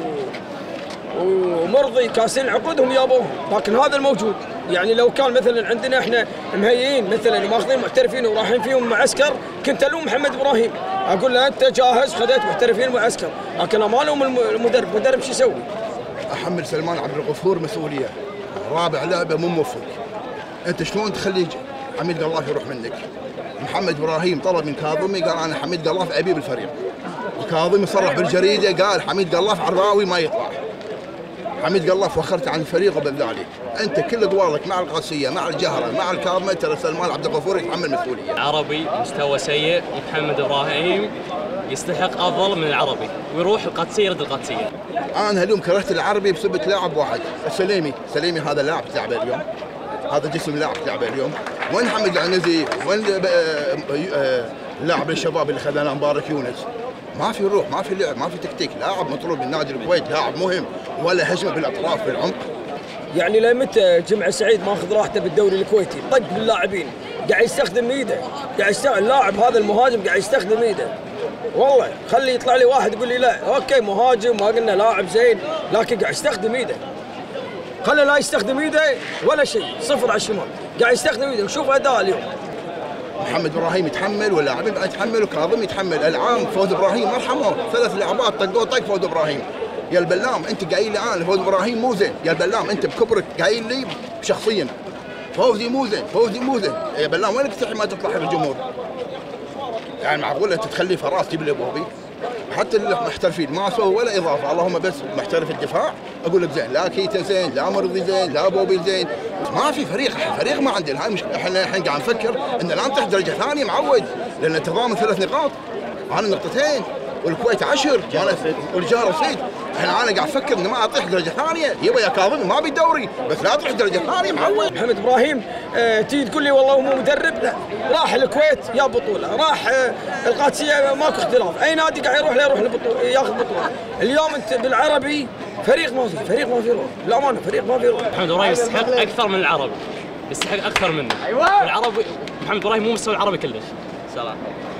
ومرضي كاسرين عقودهم يابوهم، لكن هذا الموجود. يعني لو كان مثلا عندنا احنا مهيئين مثلا وماخذين محترفين ورايحين فيهم معسكر، كنت الوم محمد ابراهيم، اقول له انت جاهز خذيت محترفين معسكر، لكن ما الوم المدرب، المدرب شو يسوي؟ احمل سلمان عبد الغفور مسؤوليه، رابع لعبه مو موفق. انت شلون تخلي حميد قلاف يروح منك؟ محمد ابراهيم طلب من كاظمي قال انا حميد قلاف ابي بالفريق، وكاظمي صرح بالجريده قال حميد قلاف عراوي ما يطلع. حميد قلاف وخرت عن الفريق وبذلك انت كل ادوارك مع القادسيه مع الجهره مع الكاظمي، ترى سلمان عبد الغفور يتحمل مسؤوليه. العربي مستوى سيء، محمد ابراهيم يستحق افضل من العربي ويروح القادسيه يرد القادسيه. انا اليوم كرهت العربي بسبه لاعب واحد، السليمي، سليمي هذا لاعب تلعبه اليوم، هذا جسم لاعب تلعبه اليوم. وين حمد العنزي؟ وين لاعب الشباب اللي خذناه مبارك يونس؟ ما في روح، ما في لعب، ما في تكتيك، لاعب مطلوب من نادي الكويت، لاعب مهم، ولا هجمه بالاطراف بالعمق. يعني لمتى جمعه سعيد ماخذ راحته بالدوري الكويتي؟ طق باللاعبين، قاعد يستخدم ايده، قاعد يستخدم اللاعب هذا المهاجم قاعد يستخدم ايده. والله خلي يطلع لي واحد يقول لي لا اوكي مهاجم ما قلنا لاعب زين، لكن قاعد يستخدم ايده. خلي لا يستخدم ايده ولا شيء، صفر على الشمال، قاعد يستخدم ايده، وشوف اداء اليوم. محمد ابراهيم يتحمل واللاعبين بعد يتحملوا، كاظم يتحمل، العام فوز ابراهيم ما رحموه، ثلاث لعبات طقوا طق فوز ابراهيم. يا البلام انت قايل لي انا فوزي ابراهيم مو زين، يا البلام انت بكبرك قايل لي شخصيا فوزي مو زين، فوزي مو زين، يا بلام وينك تستحي ما تطلع حق الجمهور؟ يعني معقوله انت تخلي فراس تجيب لي بوبي؟ حتى المحترفين ما سووا ولا اضافه، اللهم بس محترف الدفاع اقول لك زين، لا كيتا زين، لا مرضي زين، لا بوبي زين، ما في فريق، فريق ما عندنا. هاي مش احنا الحين قاعد نفكر ان الان تحت درجه ثانيه معود، لان التضامن ثلاث نقاط، انا نقطتين والكويت عشر والجهه رصيد. احنا انا قاعد افكر ان ما اطيح درجه ثانيه، يبا يا كاظم ما بالدوري بس لا اطيح درجه ثانيه معود. محمد ابراهيم آه تيجي تقول لي والله هو مو مدرب، لا راح الكويت يا بطوله، راح آه القادسيه ماكو اختلاف، اي نادي قاعد يروح له يروح البطوله ياخذ بطوله. اليوم انت بالعربي فريق ما في، فريق ما في روح، بالامانه فريق ما في روح. محمد ابراهيم يستحق اكثر من العربي، يستحق اكثر منه. ايوه العربي محمد ابراهيم مو مستوى العربي كلش. سلام.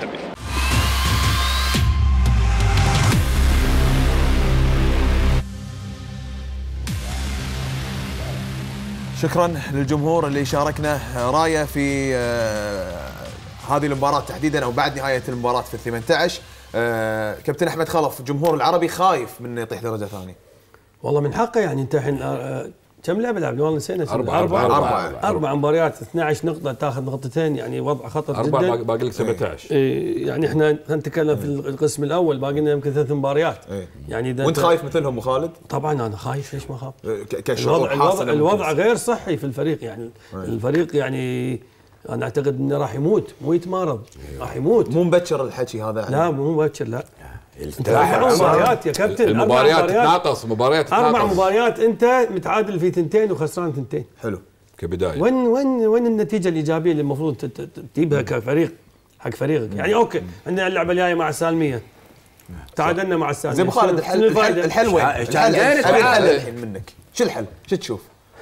شكرا للجمهور اللي شاركنا رايه في هذه المباراه تحديدا او بعد نهايه المباراه في الثمانية عشر. كابتن احمد خلف، الجمهور العربي خايف من يطيح درجه ثانيه. والله من حقه، يعني انت الحين كم لعبه لعب؟ والله نسينا. أربعة أربعة أربعة, أربعة, أربعة مباريات، اثني عشر نقطة، تاخذ نقطتين، يعني وضع خطر جدا. أربعة باقي لك سبعة عشر. إيه يعني احنا نتكلم في القسم الأول باقي لنا يمكن ثلاث مباريات. إيه. يعني إذا وأنت خايف مثلهم خالد؟ طبعا أنا خايف، ليش ما أخاف؟ كشعور الوضع, الوضع, الوضع غير صحي في الفريق، يعني إيه. الفريق يعني أنا أعتقد إنه راح يموت، مو يتمارض، راح يموت. مو مبكر الحكي هذا يعني. لا مو مبكر، لا. أربع مباريات يا كابتن، المباريات تتناقص، مباريات تتناقص. أربع مباريات أنت متعادل في ثنتين وخسران ثنتين. حلو كبداية. وين وين وين النتيجة الإيجابية اللي المفروض تجيبها كفريق حق فريقك؟ يعني أوكي عندنا اللعبة الجاية مع السالمية، تعادلنا مع السالمية. زين ابو خالد، الحل الحل وين؟ الحل الحل منك، شو الحل؟ شو تشوف؟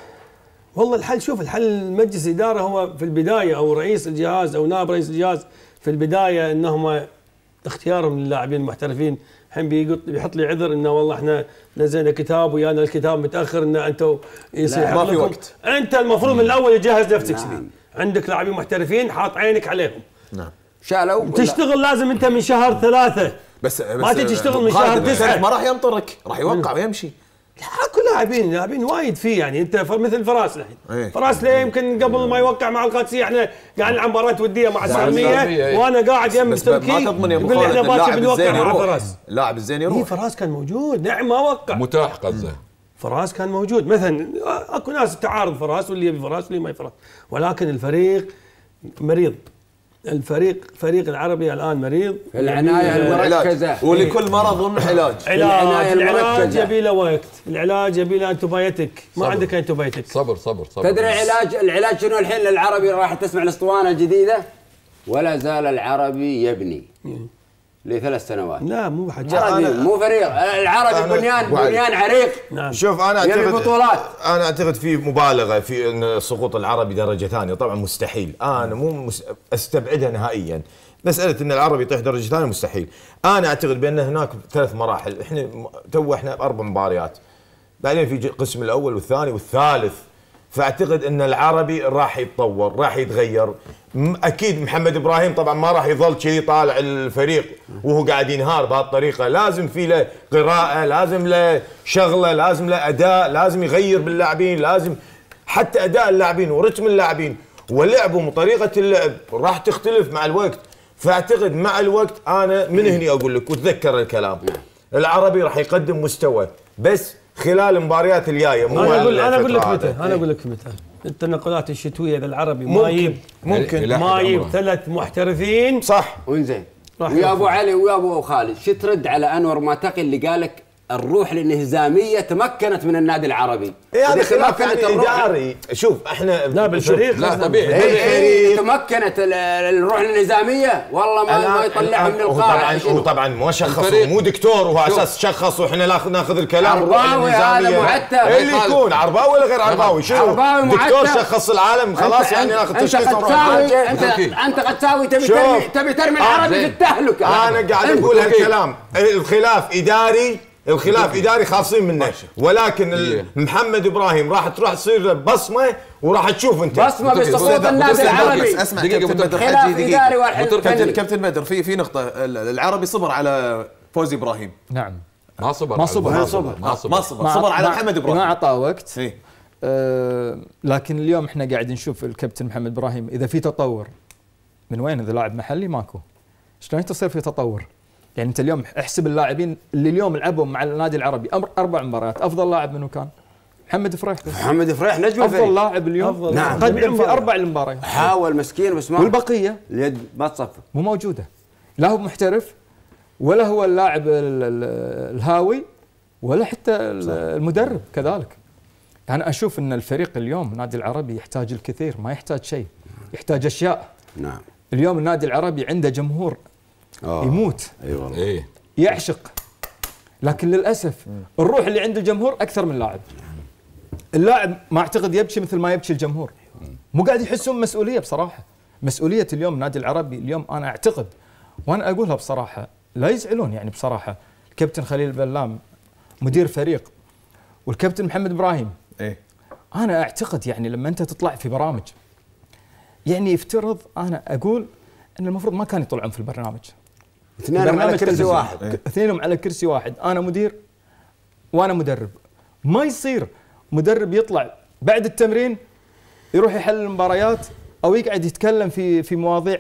والله الحل، شوف الحل مجلس الإدارة هو في البداية، أو رئيس الجهاز أو نائب رئيس الجهاز في البداية، إنهم اختيارهم للاعبين المحترفين. الحين بيحط لي عذر انه والله احنا نزلنا كتاب ويانا الكتاب متاخر، ان انتم يصير ما في وقت. انت المفروض من الاول تجهز نفسك. نعم. عندك لاعبين محترفين حاط عينك عليهم. نعم. شالوا تشتغل لازم انت من شهر ثلاثة، بس, بس ما تجي تشتغل من شهر تسعة. ما راح ينطرك، راح يوقع ويمشي. اكو لاعبين لاعبين وايد فيه، يعني انت مثل فراس الحين. ايه. فراس ليه يمكن قبل ما يوقع مع القادسيه احنا قاعد نلعب مباراه وديه مع السالميه، وانا قاعد يم تركي ما تضمن يا ابو خالد اللاعب الزين مع فراس. اللاعب الزين يروح. اي فراس كان موجود، نعم ما وقع، متاح قصده. فراس كان موجود، مثلا اكو ناس تعارض فراس واللي يبي فراس واللي ما يبي فراس، ولكن الفريق مريض. الفريق فريق العربي الان مريض. العنايه المركزه، ولكل مرض علاج. العلاج العلاج يبي له وقت، العلاج يبي له انتوبايتك، ما عندك انتوبايتك. صبر صبر صبر. تدري العلاج العلاج شنو الحين للعربي؟ راح تسمع الاسطوانه الجديده، ولا زال العربي يبني لثلاث سنوات. لا مو حاجه، مو فريق العربي، بنيان بنيان عريق. نعم. شوف انا اعتقد بطولات. انا اعتقد في مبالغه في ان سقوط العربي درجه ثانيه، طبعا مستحيل، انا مو مس... استبعدها نهائيا. مساله ان العربي يطيح درجه ثانيه مستحيل. انا اعتقد بان هناك ثلاث مراحل، احنا تو احنا باربع مباريات، بعدين في القسم الاول والثاني والثالث، فاعتقد ان العربي راح يتطور، راح يتغير. اكيد محمد ابراهيم طبعا ما راح يظل كذي طالع الفريق وهو قاعد ينهار بهالطريقه، لازم في له قراءه، لازم له شغله، لازم له اداء، لازم يغير باللاعبين، لازم حتى اداء اللاعبين ورتم اللاعبين ولعبهم وطريقه اللعب راح تختلف مع الوقت. فاعتقد مع الوقت انا من هني اقول لك وتذكر الكلام، العربي راح يقدم مستوى بس خلال المباريات الجايه. مو انا اقول انا اقول لك متى انا اقول لك متى التنقلات الشتويه اذا العربي ما يجيب ممكن ما يجيب ثلاث محترفين صح. وانزين ويا ابو علي ويا ابو خالد، شو ترد على انور ماتقي اللي قالك الروح الانهزاميه تمكنت من النادي العربي؟ ايه هذا خلاف يعني اداري. شوف احنا لا بالفريق لا طبيعي ايه تمكنت الروح الانهزاميه، والله ما ما يطلعها من القاعه. هو طبعا مو شخص، مو دكتور وهو اساس شخص واحنا ناخذ الكلام. عرباوي هذا معتب اللي يكون عرباوي ولا غير عرباوي، شنو دكتور شخص العالم خلاص يعني ناخذ تشخيص. انت انت قد تساوي تبي ترمي تبي ترمي العربي في التهلكه. انا قاعد اقول هالكلام، الخلاف اداري، الخلاف اداري خاصين منه، ولكن محمد ابراهيم راح تروح تصير بصمه وراح تشوف انت بصمه بسقوط النادي العربي. اسمع كابتن بدر، خلاف اداري واحد. كابتن بدر في في نقطه، العربي صبر على فوزي ابراهيم. نعم. ما صبر ما صبر ما صبر ما صبر صبر على محمد ابراهيم، ما اعطاه وقت. آه لكن اليوم احنا قاعد نشوف الكابتن محمد ابراهيم اذا في تطور من وين؟ اذا لاعب محلي ماكو، شلون تصير في تطور؟ يعني انت اليوم احسب اللاعبين اللي اليوم لعبوا مع النادي العربي اربع مباريات، افضل لاعب منو كان؟ محمد فريح. محمد فريح نجم الفريق، افضل لاعب اليوم. أفضل نعم. قدم في اربع المباريات، حاول مسكين بس ما، والبقيه اليد ما تصفق، مو موجوده. لا هو محترف ولا هو اللاعب الهاوي ولا حتى المدرب كذلك. انا اشوف ان الفريق اليوم النادي العربي يحتاج الكثير، ما يحتاج شيء، يحتاج اشياء. نعم. اليوم النادي العربي عنده جمهور أوه. يموت، اي والله إيه. يعشق، لكن للاسف الروح اللي عند الجمهور اكثر من اللاعب. اللاعب ما اعتقد يبكي مثل ما يبكي الجمهور، مو قاعد يحسون مسؤوليه بصراحه. مسؤوليه اليوم النادي العربي اليوم انا اعتقد، وانا اقولها بصراحه لا يزعلون يعني بصراحه، الكابتن خليل البلام مدير فريق والكابتن محمد ابراهيم، ايه انا اعتقد يعني لما انت تطلع في برامج يعني يفترض، انا اقول ان المفروض ما كانوا يطلعون في البرنامج. اثنينهم على كرسي واحد، اثنينهم على كرسي واحد، انا مدير وانا مدرب. ما يصير مدرب يطلع بعد التمرين يروح يحلل المباريات او يقعد يتكلم في في مواضيع،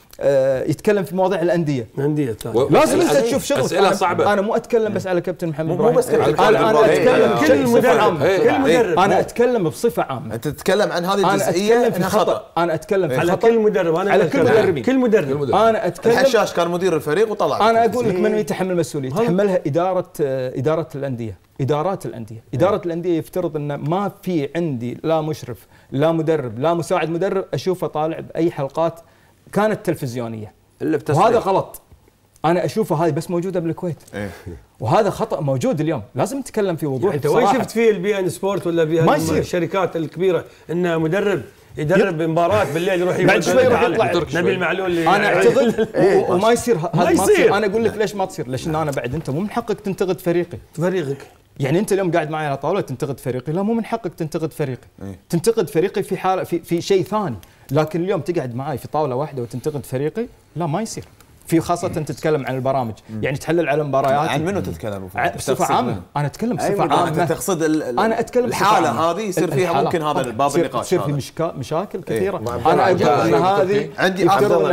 يتكلم في مواضيع الانديه. الانديه لازم انت تشوف شغلك. اسئله صعبه. انا مو اتكلم بس على كابتن محمد ابراهيم، مو بس كابتن، انا انا اتكلم كل مدرب، كل مدرب. انا اتكلم بصفه عامه. انت تتكلم عن هذه الجزئيه انها خطا. انا اتكلم على كل مدرب، انا على كل مدربين، كل مدرب. انا اتكلم. الحشاش كان مدير الفريق وطلع. انا اقول لك من يتحمل المسؤوليه؟ تحملها اداره اداره الانديه، ادارات الانديه، اداره الانديه يفترض ان ما في عندي لا مشرف لا مدرب لا مساعد مدرب اشوفه طالع باي حلقات كانت تلفزيونيه، وهذا غلط. انا اشوفه هذه بس موجوده بالكويت، إيه؟ وهذا خطا موجود اليوم، لازم نتكلم في وضوح. انت وين شفت فيه البي ان سبورت ولا بي الشركات الكبيره ان مدرب يدرب مباراه بالليل يروح بعد شوي يروح يطلع نبيل معلول؟ انا اعتقد وما يصير هذا، ما يصير. انا اقول لك ليش ما تصير؟ ليش انا بعد انت مو من حقك تنتقد فريقي، فريقك. يعني انت اليوم قاعد معي على طاوله تنتقد فريقي، لا مو من حقك تنتقد فريقي. إيه؟ تنتقد فريقي في حاله في في شيء ثاني، لكن اليوم تقعد معي في طاوله واحده وتنتقد فريقي، لا ما يصير. في خاصة تتكلم عن البرامج، يعني تحلل على المباريات. عن منو تتكلم؟ بصفة عامة، أنا أتكلم بصفة عامة. أنت تقصد أنا أتكلم الحالة هذه يصير فيها ممكن هذا الباب النقاش، تصير في مشكا مشاكل كثيرة. إيه؟ أنا أقول أن هذه عندي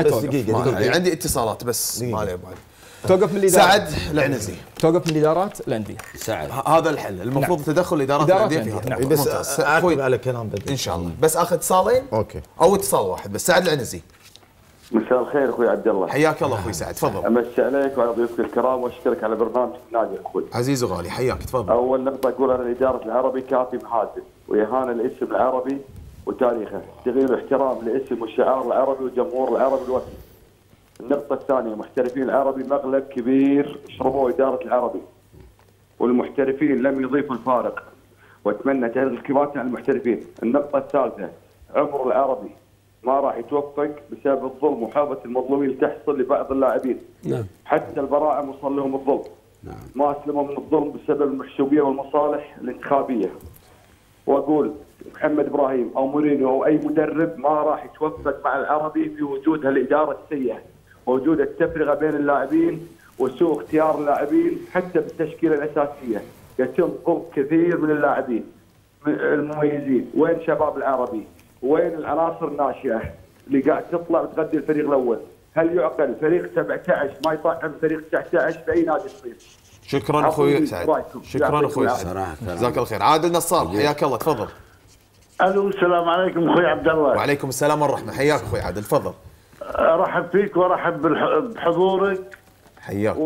دقيقة عندي اتصالات بس ما عليه بعد. توقف من الإدارات. سعد العنزي. توقف من الإدارات الأندية. سعد. هذا الحل، المفروض نعم. تدخل إدارات الأندية فيها. نعم. بس أعقب على كلام بدر إن شاء الله، بس آخذ اتصالين. أوكي. أو اتصال واحد بس. سعد العنزي. مساء الخير اخوي عبد الله. حياك الله اخوي سعد، تفضل. امسي عليك وعلى ضيوفك الكرام واشكرك على برنامج النادي اخوي. عزيز وغالي حياك، تفضل. اول نقطه اقول انا الاداره العربي كافي محاسن واهانه الاسم العربي وتاريخه، تغيير احترام لاسم والشعار العربي والجمهور العربي الوطني. النقطه الثانيه محترفين العربي مغلب كبير شربوه اداره العربي، والمحترفين لم يضيفوا الفارق، واتمنى تغيير الكبات عن المحترفين. النقطه الثالثه عمر العربي ما راح يتوفق بسبب الظلم وحابة المظلومين اللي تحصل لبعض اللاعبين. نعم. حتى البراعم وصل لهم الظلم. نعم. ما اسلموا من الظلم بسبب المحسوبيه والمصالح الانتخابيه. واقول محمد ابراهيم او مورينيو او اي مدرب ما راح يتوفق مع العربي في وجود هالاداره السيئه، ووجود التفرقه بين اللاعبين وسوء اختيار اللاعبين حتى بالتشكيله الاساسيه. يتم ظلم كثير من اللاعبين المميزين. وين شباب العربي؟ وين العناصر الناشئه اللي قاعد تطلع وتغذي الفريق الاول؟ هل يعقل فريق سبعة عشر ما يطعم فريق تسعة عشر في اي نادي صغير؟ شكرا اخوي سعد، شكرا اخوي سعد، جزاك الله خير. عادل نصار حياك الله، تفضل. الو السلام عليكم اخوي عبد الله. وعليكم السلام والرحمه، حياك اخوي عادل، تفضل. ارحب فيك وارحب بحضورك. حياك.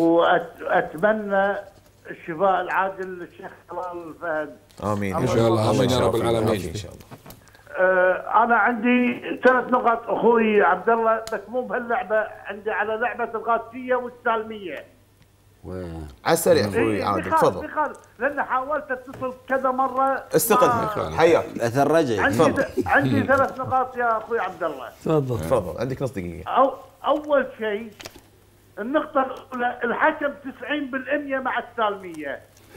واتمنى الشفاء العاجل للشيخ طلال الفهد. امين ان شاء الله، امين يا رب العالمين ان شاء الله. أنا عندي ثلاث نقط أخوي عبد الله، بس مو بهاللعبة، عندي على لعبة القادسية والسالمية. على السريع أخوي عادل، تفضل. لأن حاولت أتصل كذا مرة. استقل حياك. أثر رجعي. عندي عندي ثلاث نقاط يا أخوي عبد الله. تفضل تفضل، عندك نص دقيقة. أو أول شيء النقطة الأولى الحكم تسعين بالمئة مع السالمية.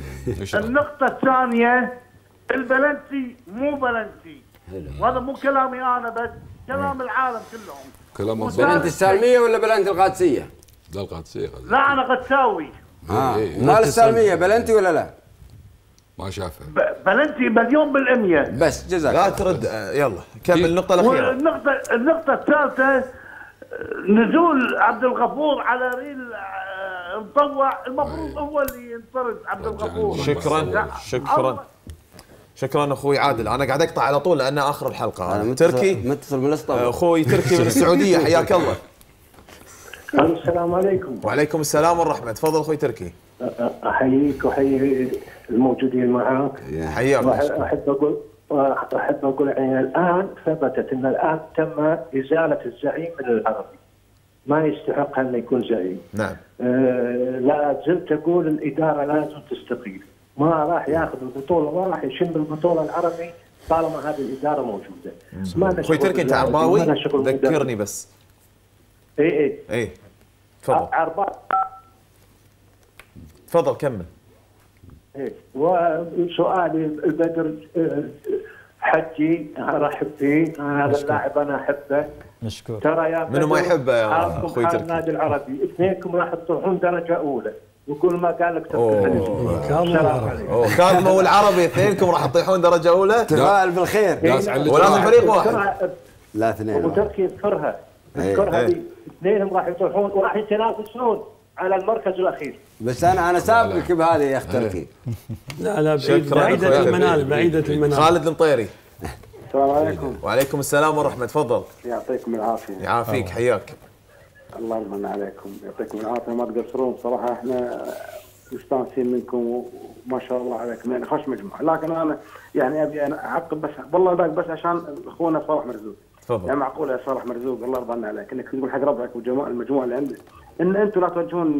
النقطة الثانية البلنتي مو بلنتي. وهذا مو كلامي انا بس، كلام العالم كلهم. كلام بلنت السالميه ولا بلنت القادسيه؟ لا القادسيه. لا انا قدساوي. اه مال السالميه بلنتي ولا لا؟ ما شافها. بلنتي مليون بالمية. بس جزاك لا ترد. يلا كمل النقطة الأخيرة. والنقطة النقطة الثالثة نزول عبد الغفور على ريل مطوع، المفروض هو اللي ينطرد عبد الغفور. شكرا شكرا شكرا اخوي عادل. انا قاعد اقطع على طول لان اخر الحلقه. انا تركي متصل من الاسطبل. اخوي تركي من السعوديه، حياك الله. السلام عليكم. وعليكم السلام والرحمه. تفضل اخوي تركي. احييك واحيي الموجودين معاك. حياك. احب اقول احب اقول يعني الان ثبتت ان الان تم ازاله الزعيم من العربي. ما يستحق انه يكون زعيم. نعم. أه لا زلت اقول الاداره لازم تستقيل. ما راح ياخذ البطوله، ما راح يشم البطوله العربي طالما هذه الاداره موجوده. اخوي تركي انت عرباوي؟ ذكرني بس. اي اي اي تفضل. عرباوي. تفضل كمل. ايه وسؤالي البدر حجي ارحب فيه، هذا اللاعب انا احبه. مشكور. ترى يا منو ما يحبه يا اخوي تركي؟ النادي العربي اثنينكم راح تروحون درجه اولى، وكل ما قال لك كاظمه والعربي اثنينكم راح تطيحون درجه اولى. تفائل بالخير. ولازم فريق واحد. لا اثنين. وتركي اذكرها اذكرها اثنينهم راح يطيحون وراح يتنافسون على المركز الاخير. بس انا انا سابقك بهذه يا اخ تركي. لا لا بعيدة المنال بعيدة المنال. خالد المطيري. السلام عليكم. وعليكم السلام ورحمة. تفضل. يعطيكم العافية. يعافيك حياك. الله يمن عليكم، يعطيكم العافية، ما تقصرون صراحة. احنا مستانسين منكم وما شاء الله عليكم، يعني خوش مجموعة. لكن انا يعني ابي انا اعقب بس والله بس عشان اخونا صالح مرزوق. تفضل. يعني معقول يا صالح مرزوق الله يرضى عليك انك تقول حق ربعك وجماعة المجموعة اللي عندك ان انتم لا توجهون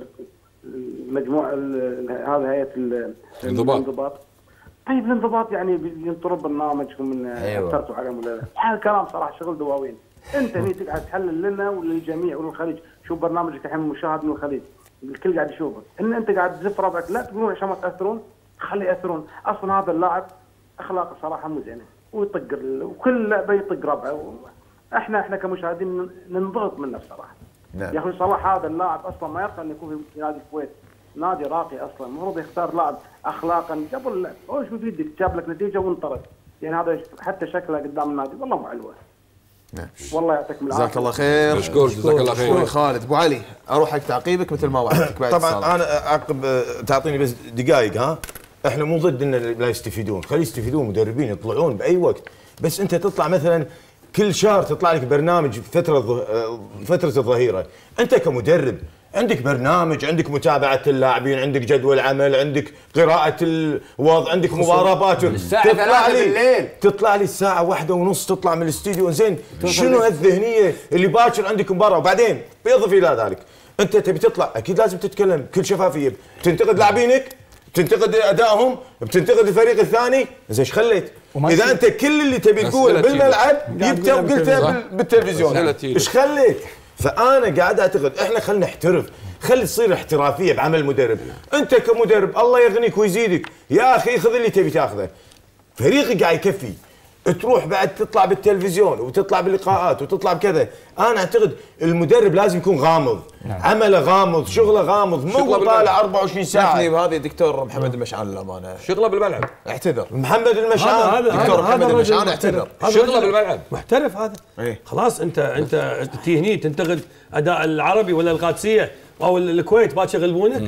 المجموعة هذا هيئة الانضباط. طيب الانضباط يعني ينطروا برنامجكم من اثرتوا عليهم ولا لا؟ هذا الكلام صراحه شغل دواوين. انت هني تقعد تحلل لنا وللجميع وللخليج، شوف برنامجك الحين مشاهد من الخليج، الكل قاعد يشوفك، ان انت قاعد تزف ربعك، لا تقولون عشان ما تاثرون، خلي ياثرون، اصلا هذا اللاعب اخلاقه صراحه مو زينه، ويطق وكل لعبه يطق ربعه، احنا احنا كمشاهدين ننضغط منه بصراحه. نعم. يا اخوي صلاح هذا اللاعب اصلا ما يرقى انه يكون في نادي الكويت، نادي راقي اصلا، المفروض يختار لاعب اخلاقا قبل اللعب، هو شو بيدك جاب لك نتيجه وانطرد، يعني هذا حتى شكله قدام النادي والله مو حلوه. نعم. والله يعطيكم العافيه. جزاك الله خير. مشكور جزاك الله خير. اخوي خالد ابو علي، اروح حق تعقيبك مثل ما وعدتك بعد طبعا الصلاة. انا اعقب تعطيني بس دقائق. ها احنا مو ضد ان لا يستفيدون، خلي يستفيدون، مدربين يطلعون باي وقت، بس انت تطلع مثلا كل شهر تطلع لك برنامج فتره فتره الظهيره، انت كمدرب عندك برنامج، عندك متابعه اللاعبين، عندك جدول عمل، عندك قراءه الوضع، عندك مباراه باكر، الساعه ثلاثة بالليل تطلع لي الساعه واحدة ونص تطلع من الاستديو. زين شنو هالذهنيه اللي باكر عندك مباراه؟ وبعدين بالاضافه الى ذلك انت تبي تطلع اكيد لازم تتكلم بكل شفافيه، بتنتقد لاعبينك، بتنتقد ادائهم، بتنتقد الفريق الثاني، زين ايش خليت؟ اذا انت كل اللي تبي تقوله بالملعب جبته وقلته بالتلفزيون، ايش خليت؟ فانا قاعد اعتقد احنا خلينا نحترف، خلي تصير احترافيه بعمل المدرب. انت كمدرب الله يغنيك ويزيدك يا اخي، خذ اللي تبي تاخذه، فريقك قاعد يكفي، تروح بعد تطلع بالتلفزيون وتطلع باللقاءات وتطلع بكذا. انا اعتقد المدرب لازم يكون غامض. نعم. عمله غامض، شغله غامض، مو طالع أربعة وعشرين ساعه. هذه دكتور محمد المشعان للامانه شغله بالملعب. اعتذر محمد المشعان، دكتور محمد المشعان اعتذر، شغله بالملعب، محترف هذا. ايه؟ خلاص انت انت تي هني تنتقد اداء العربي ولا القادسيه او الكويت باكر يغلبونه،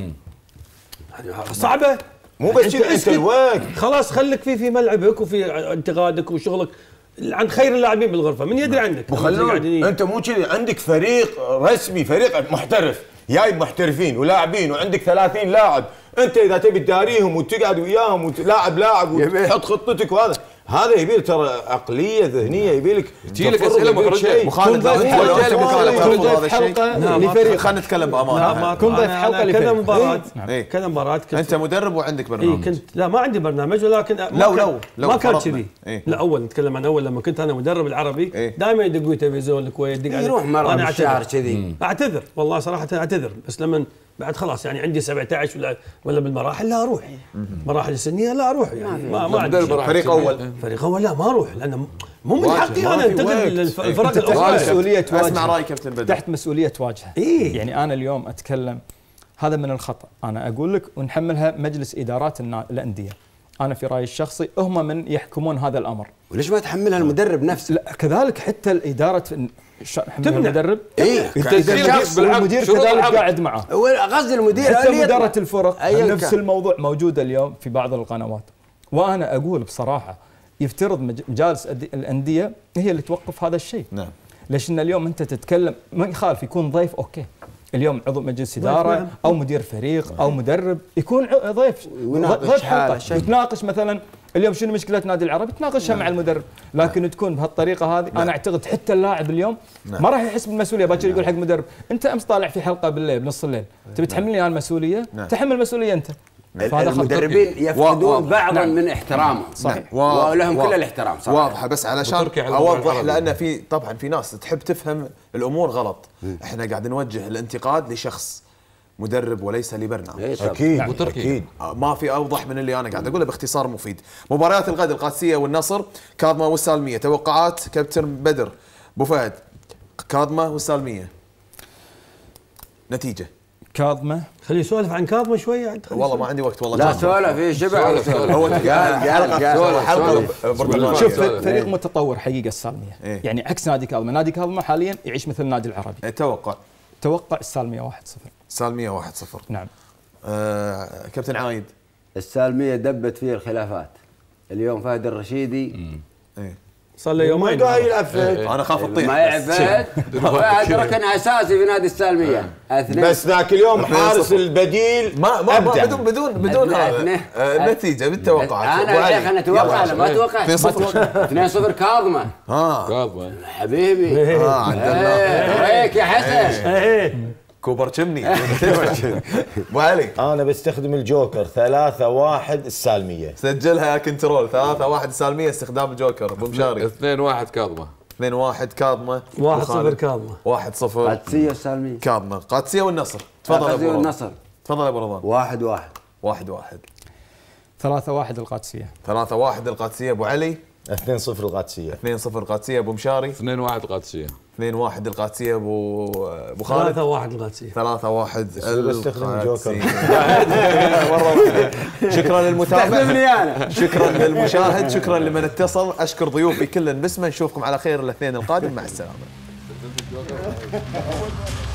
صعبه. مو بس كذا، انت الوقت خلاص خليك في في ملعبك وفي انتقادك وشغلك عن خير اللاعبين بالغرفه، من يدري عنك؟ وخلون انت مو كذا، عندك فريق رسمي، فريق محترف جايب محترفين ولاعبين، وعندك ثلاثين لاعب، انت اذا تبي تداريهم وتقعد وياهم وتلاعب لاعب وتحط خطتك، وهذا هذا يبي ترى عقليه ذهنيه، يبي لك تجي لك اسئله محرجه. مخالد حلقه لفريق، خلينا نتكلم بامانه. كنت ضيف حلقه كذا مباراه كذا مباراه انت مدرب وعندك برنامج. كنت لا ما عندي برنامج، ولكن لو لو ما كان كذي. لا اول نتكلم عن اول لما كنت انا مدرب العربي دائما يدقوا تلفزيون الكويت، يدق يروح مره بالشهر كذي. اعتذر والله صراحه اعتذر، بس لما بعد خلاص يعني عندي سبعة عشر ولا ولا بالمراحل لا اروح، مراحل السنيه لا اروح، يعني ما ما عندي فريق اول فريق اول لا ما اروح، لان مو من حقي انا انتقد الفرق الاخرى. مسؤوليه اسمع راي كابتن بدر، تحت مسؤوليه واجهه. إيه؟ يعني انا اليوم اتكلم هذا من الخطا. انا اقول لك ونحملها مجلس ادارات الانديه. انا في رايي الشخصي هم من يحكمون هذا الامر. وليش ما تحملها المدرب نفسه؟ لا كذلك حتى الاداره تمنع المدرب. ايه المدير كذلك قاعد معه. قصدي المدير حتى اداره الفرق نفس الموضوع موجوده اليوم في بعض القنوات. وانا اقول بصراحه يفترض مجالس الانديه هي اللي توقف هذا الشيء. نعم. ليش ان اليوم انت تتكلم ما يخالف يكون ضيف اوكي. اليوم عضو مجلس اداره او مدير فريق او مدرب يكون ضيف ضيف حلقه يتناقش مثلا اليوم شنو مشكله نادي العربي تناقشها مع المدرب، لكن تكون بهالطريقه هذه انا اعتقد حتى اللاعب اليوم ما راح يحس بالمسؤوليه. باكر يقول حق مدرب انت امس طالع في حلقه بالليل بنص الليل تبي تحملني انا المسؤوليه؟ تحمل المسؤوليه انت. المدربين يفقدون بعضا من احترامهم. صحيح. ولهم كل الاحترام صراحه. واضحه بس علشان اوضح لان في طبعا في ناس تحب تفهم الامور غلط. احنا قاعد نوجه الانتقاد لشخص مدرب وليس لبرنامج. اكيد اكيد ما في اوضح من اللي انا قاعد اقوله باختصار مفيد. مباريات الغد القادسيه والنصر، كاظمه والسالميه. توقعات كابتن بدر ابو فهد. كاظمه والسالميه. نتيجه كاظمه. خليه يسولف عن كاظمه شويه. والله ما عندي وقت والله. لا سولف في شبع. هو قال قال حلقه. شوف فريق متطور حقيقه السالميه. إيه؟ يعني عكس نادي كاظمه. نادي كاظمه حاليا يعيش مثل النادي العربي. توقع توقع السالميه واحد صفر. السالميه واحد صفر. نعم. آه كابتن عايد. السالميه دبت فيه الخلافات. اليوم فهد الرشيدي ايه صار له يومين قايل افد. انا خاف تطيح. ما يعفد. فهد ركن اساسي في نادي السالميه. بس ذاك اليوم حارس البديل ما ما بدون بدون بدون هذا النتيجه بالتوقعات. انا يا اخي انا اتوقع انا ما اتوقع. اثنين صفر كاظمه. ها كاظمه حبيبي. اه عبد الله هيك يا حسن. كوبر تشمني. ابو علي. انا بستخدم الجوكر ثلاثة واحد السالميه. سجلها يا كنترول. ثلاثة واحد السالميه استخدام الجوكر. ابو مشاري. اثنين واحد كاظمه. اثنين واحد كاظمه. واحد صفر كاظمه. واحد صفر قادسيه السالميه. كاظمه. قادسيه والنصر. تفضل ابو رمضان. والنصر. تفضل ابو رمضان. واحد واحد. واحد واحد. ثلاثة واحد القادسيه. ثلاثة واحد القادسيه. ابو علي. اثنين صفر القادسيه. اثنين صفر القادسيه. ابو مشاري. اثنين واحد القادسيه. اثنين واحد القادسيه. ابو ابو خالد. ثلاثة واحد القادسيه. ثلاثة واحد بستخدم جوكر. شكرا للمتابع. شكرا للمشاهد. شكرا لمن اتصل. اشكر ضيوفي كلن باسمه. نشوفكم على خير الاثنين القادم. مع السلامه.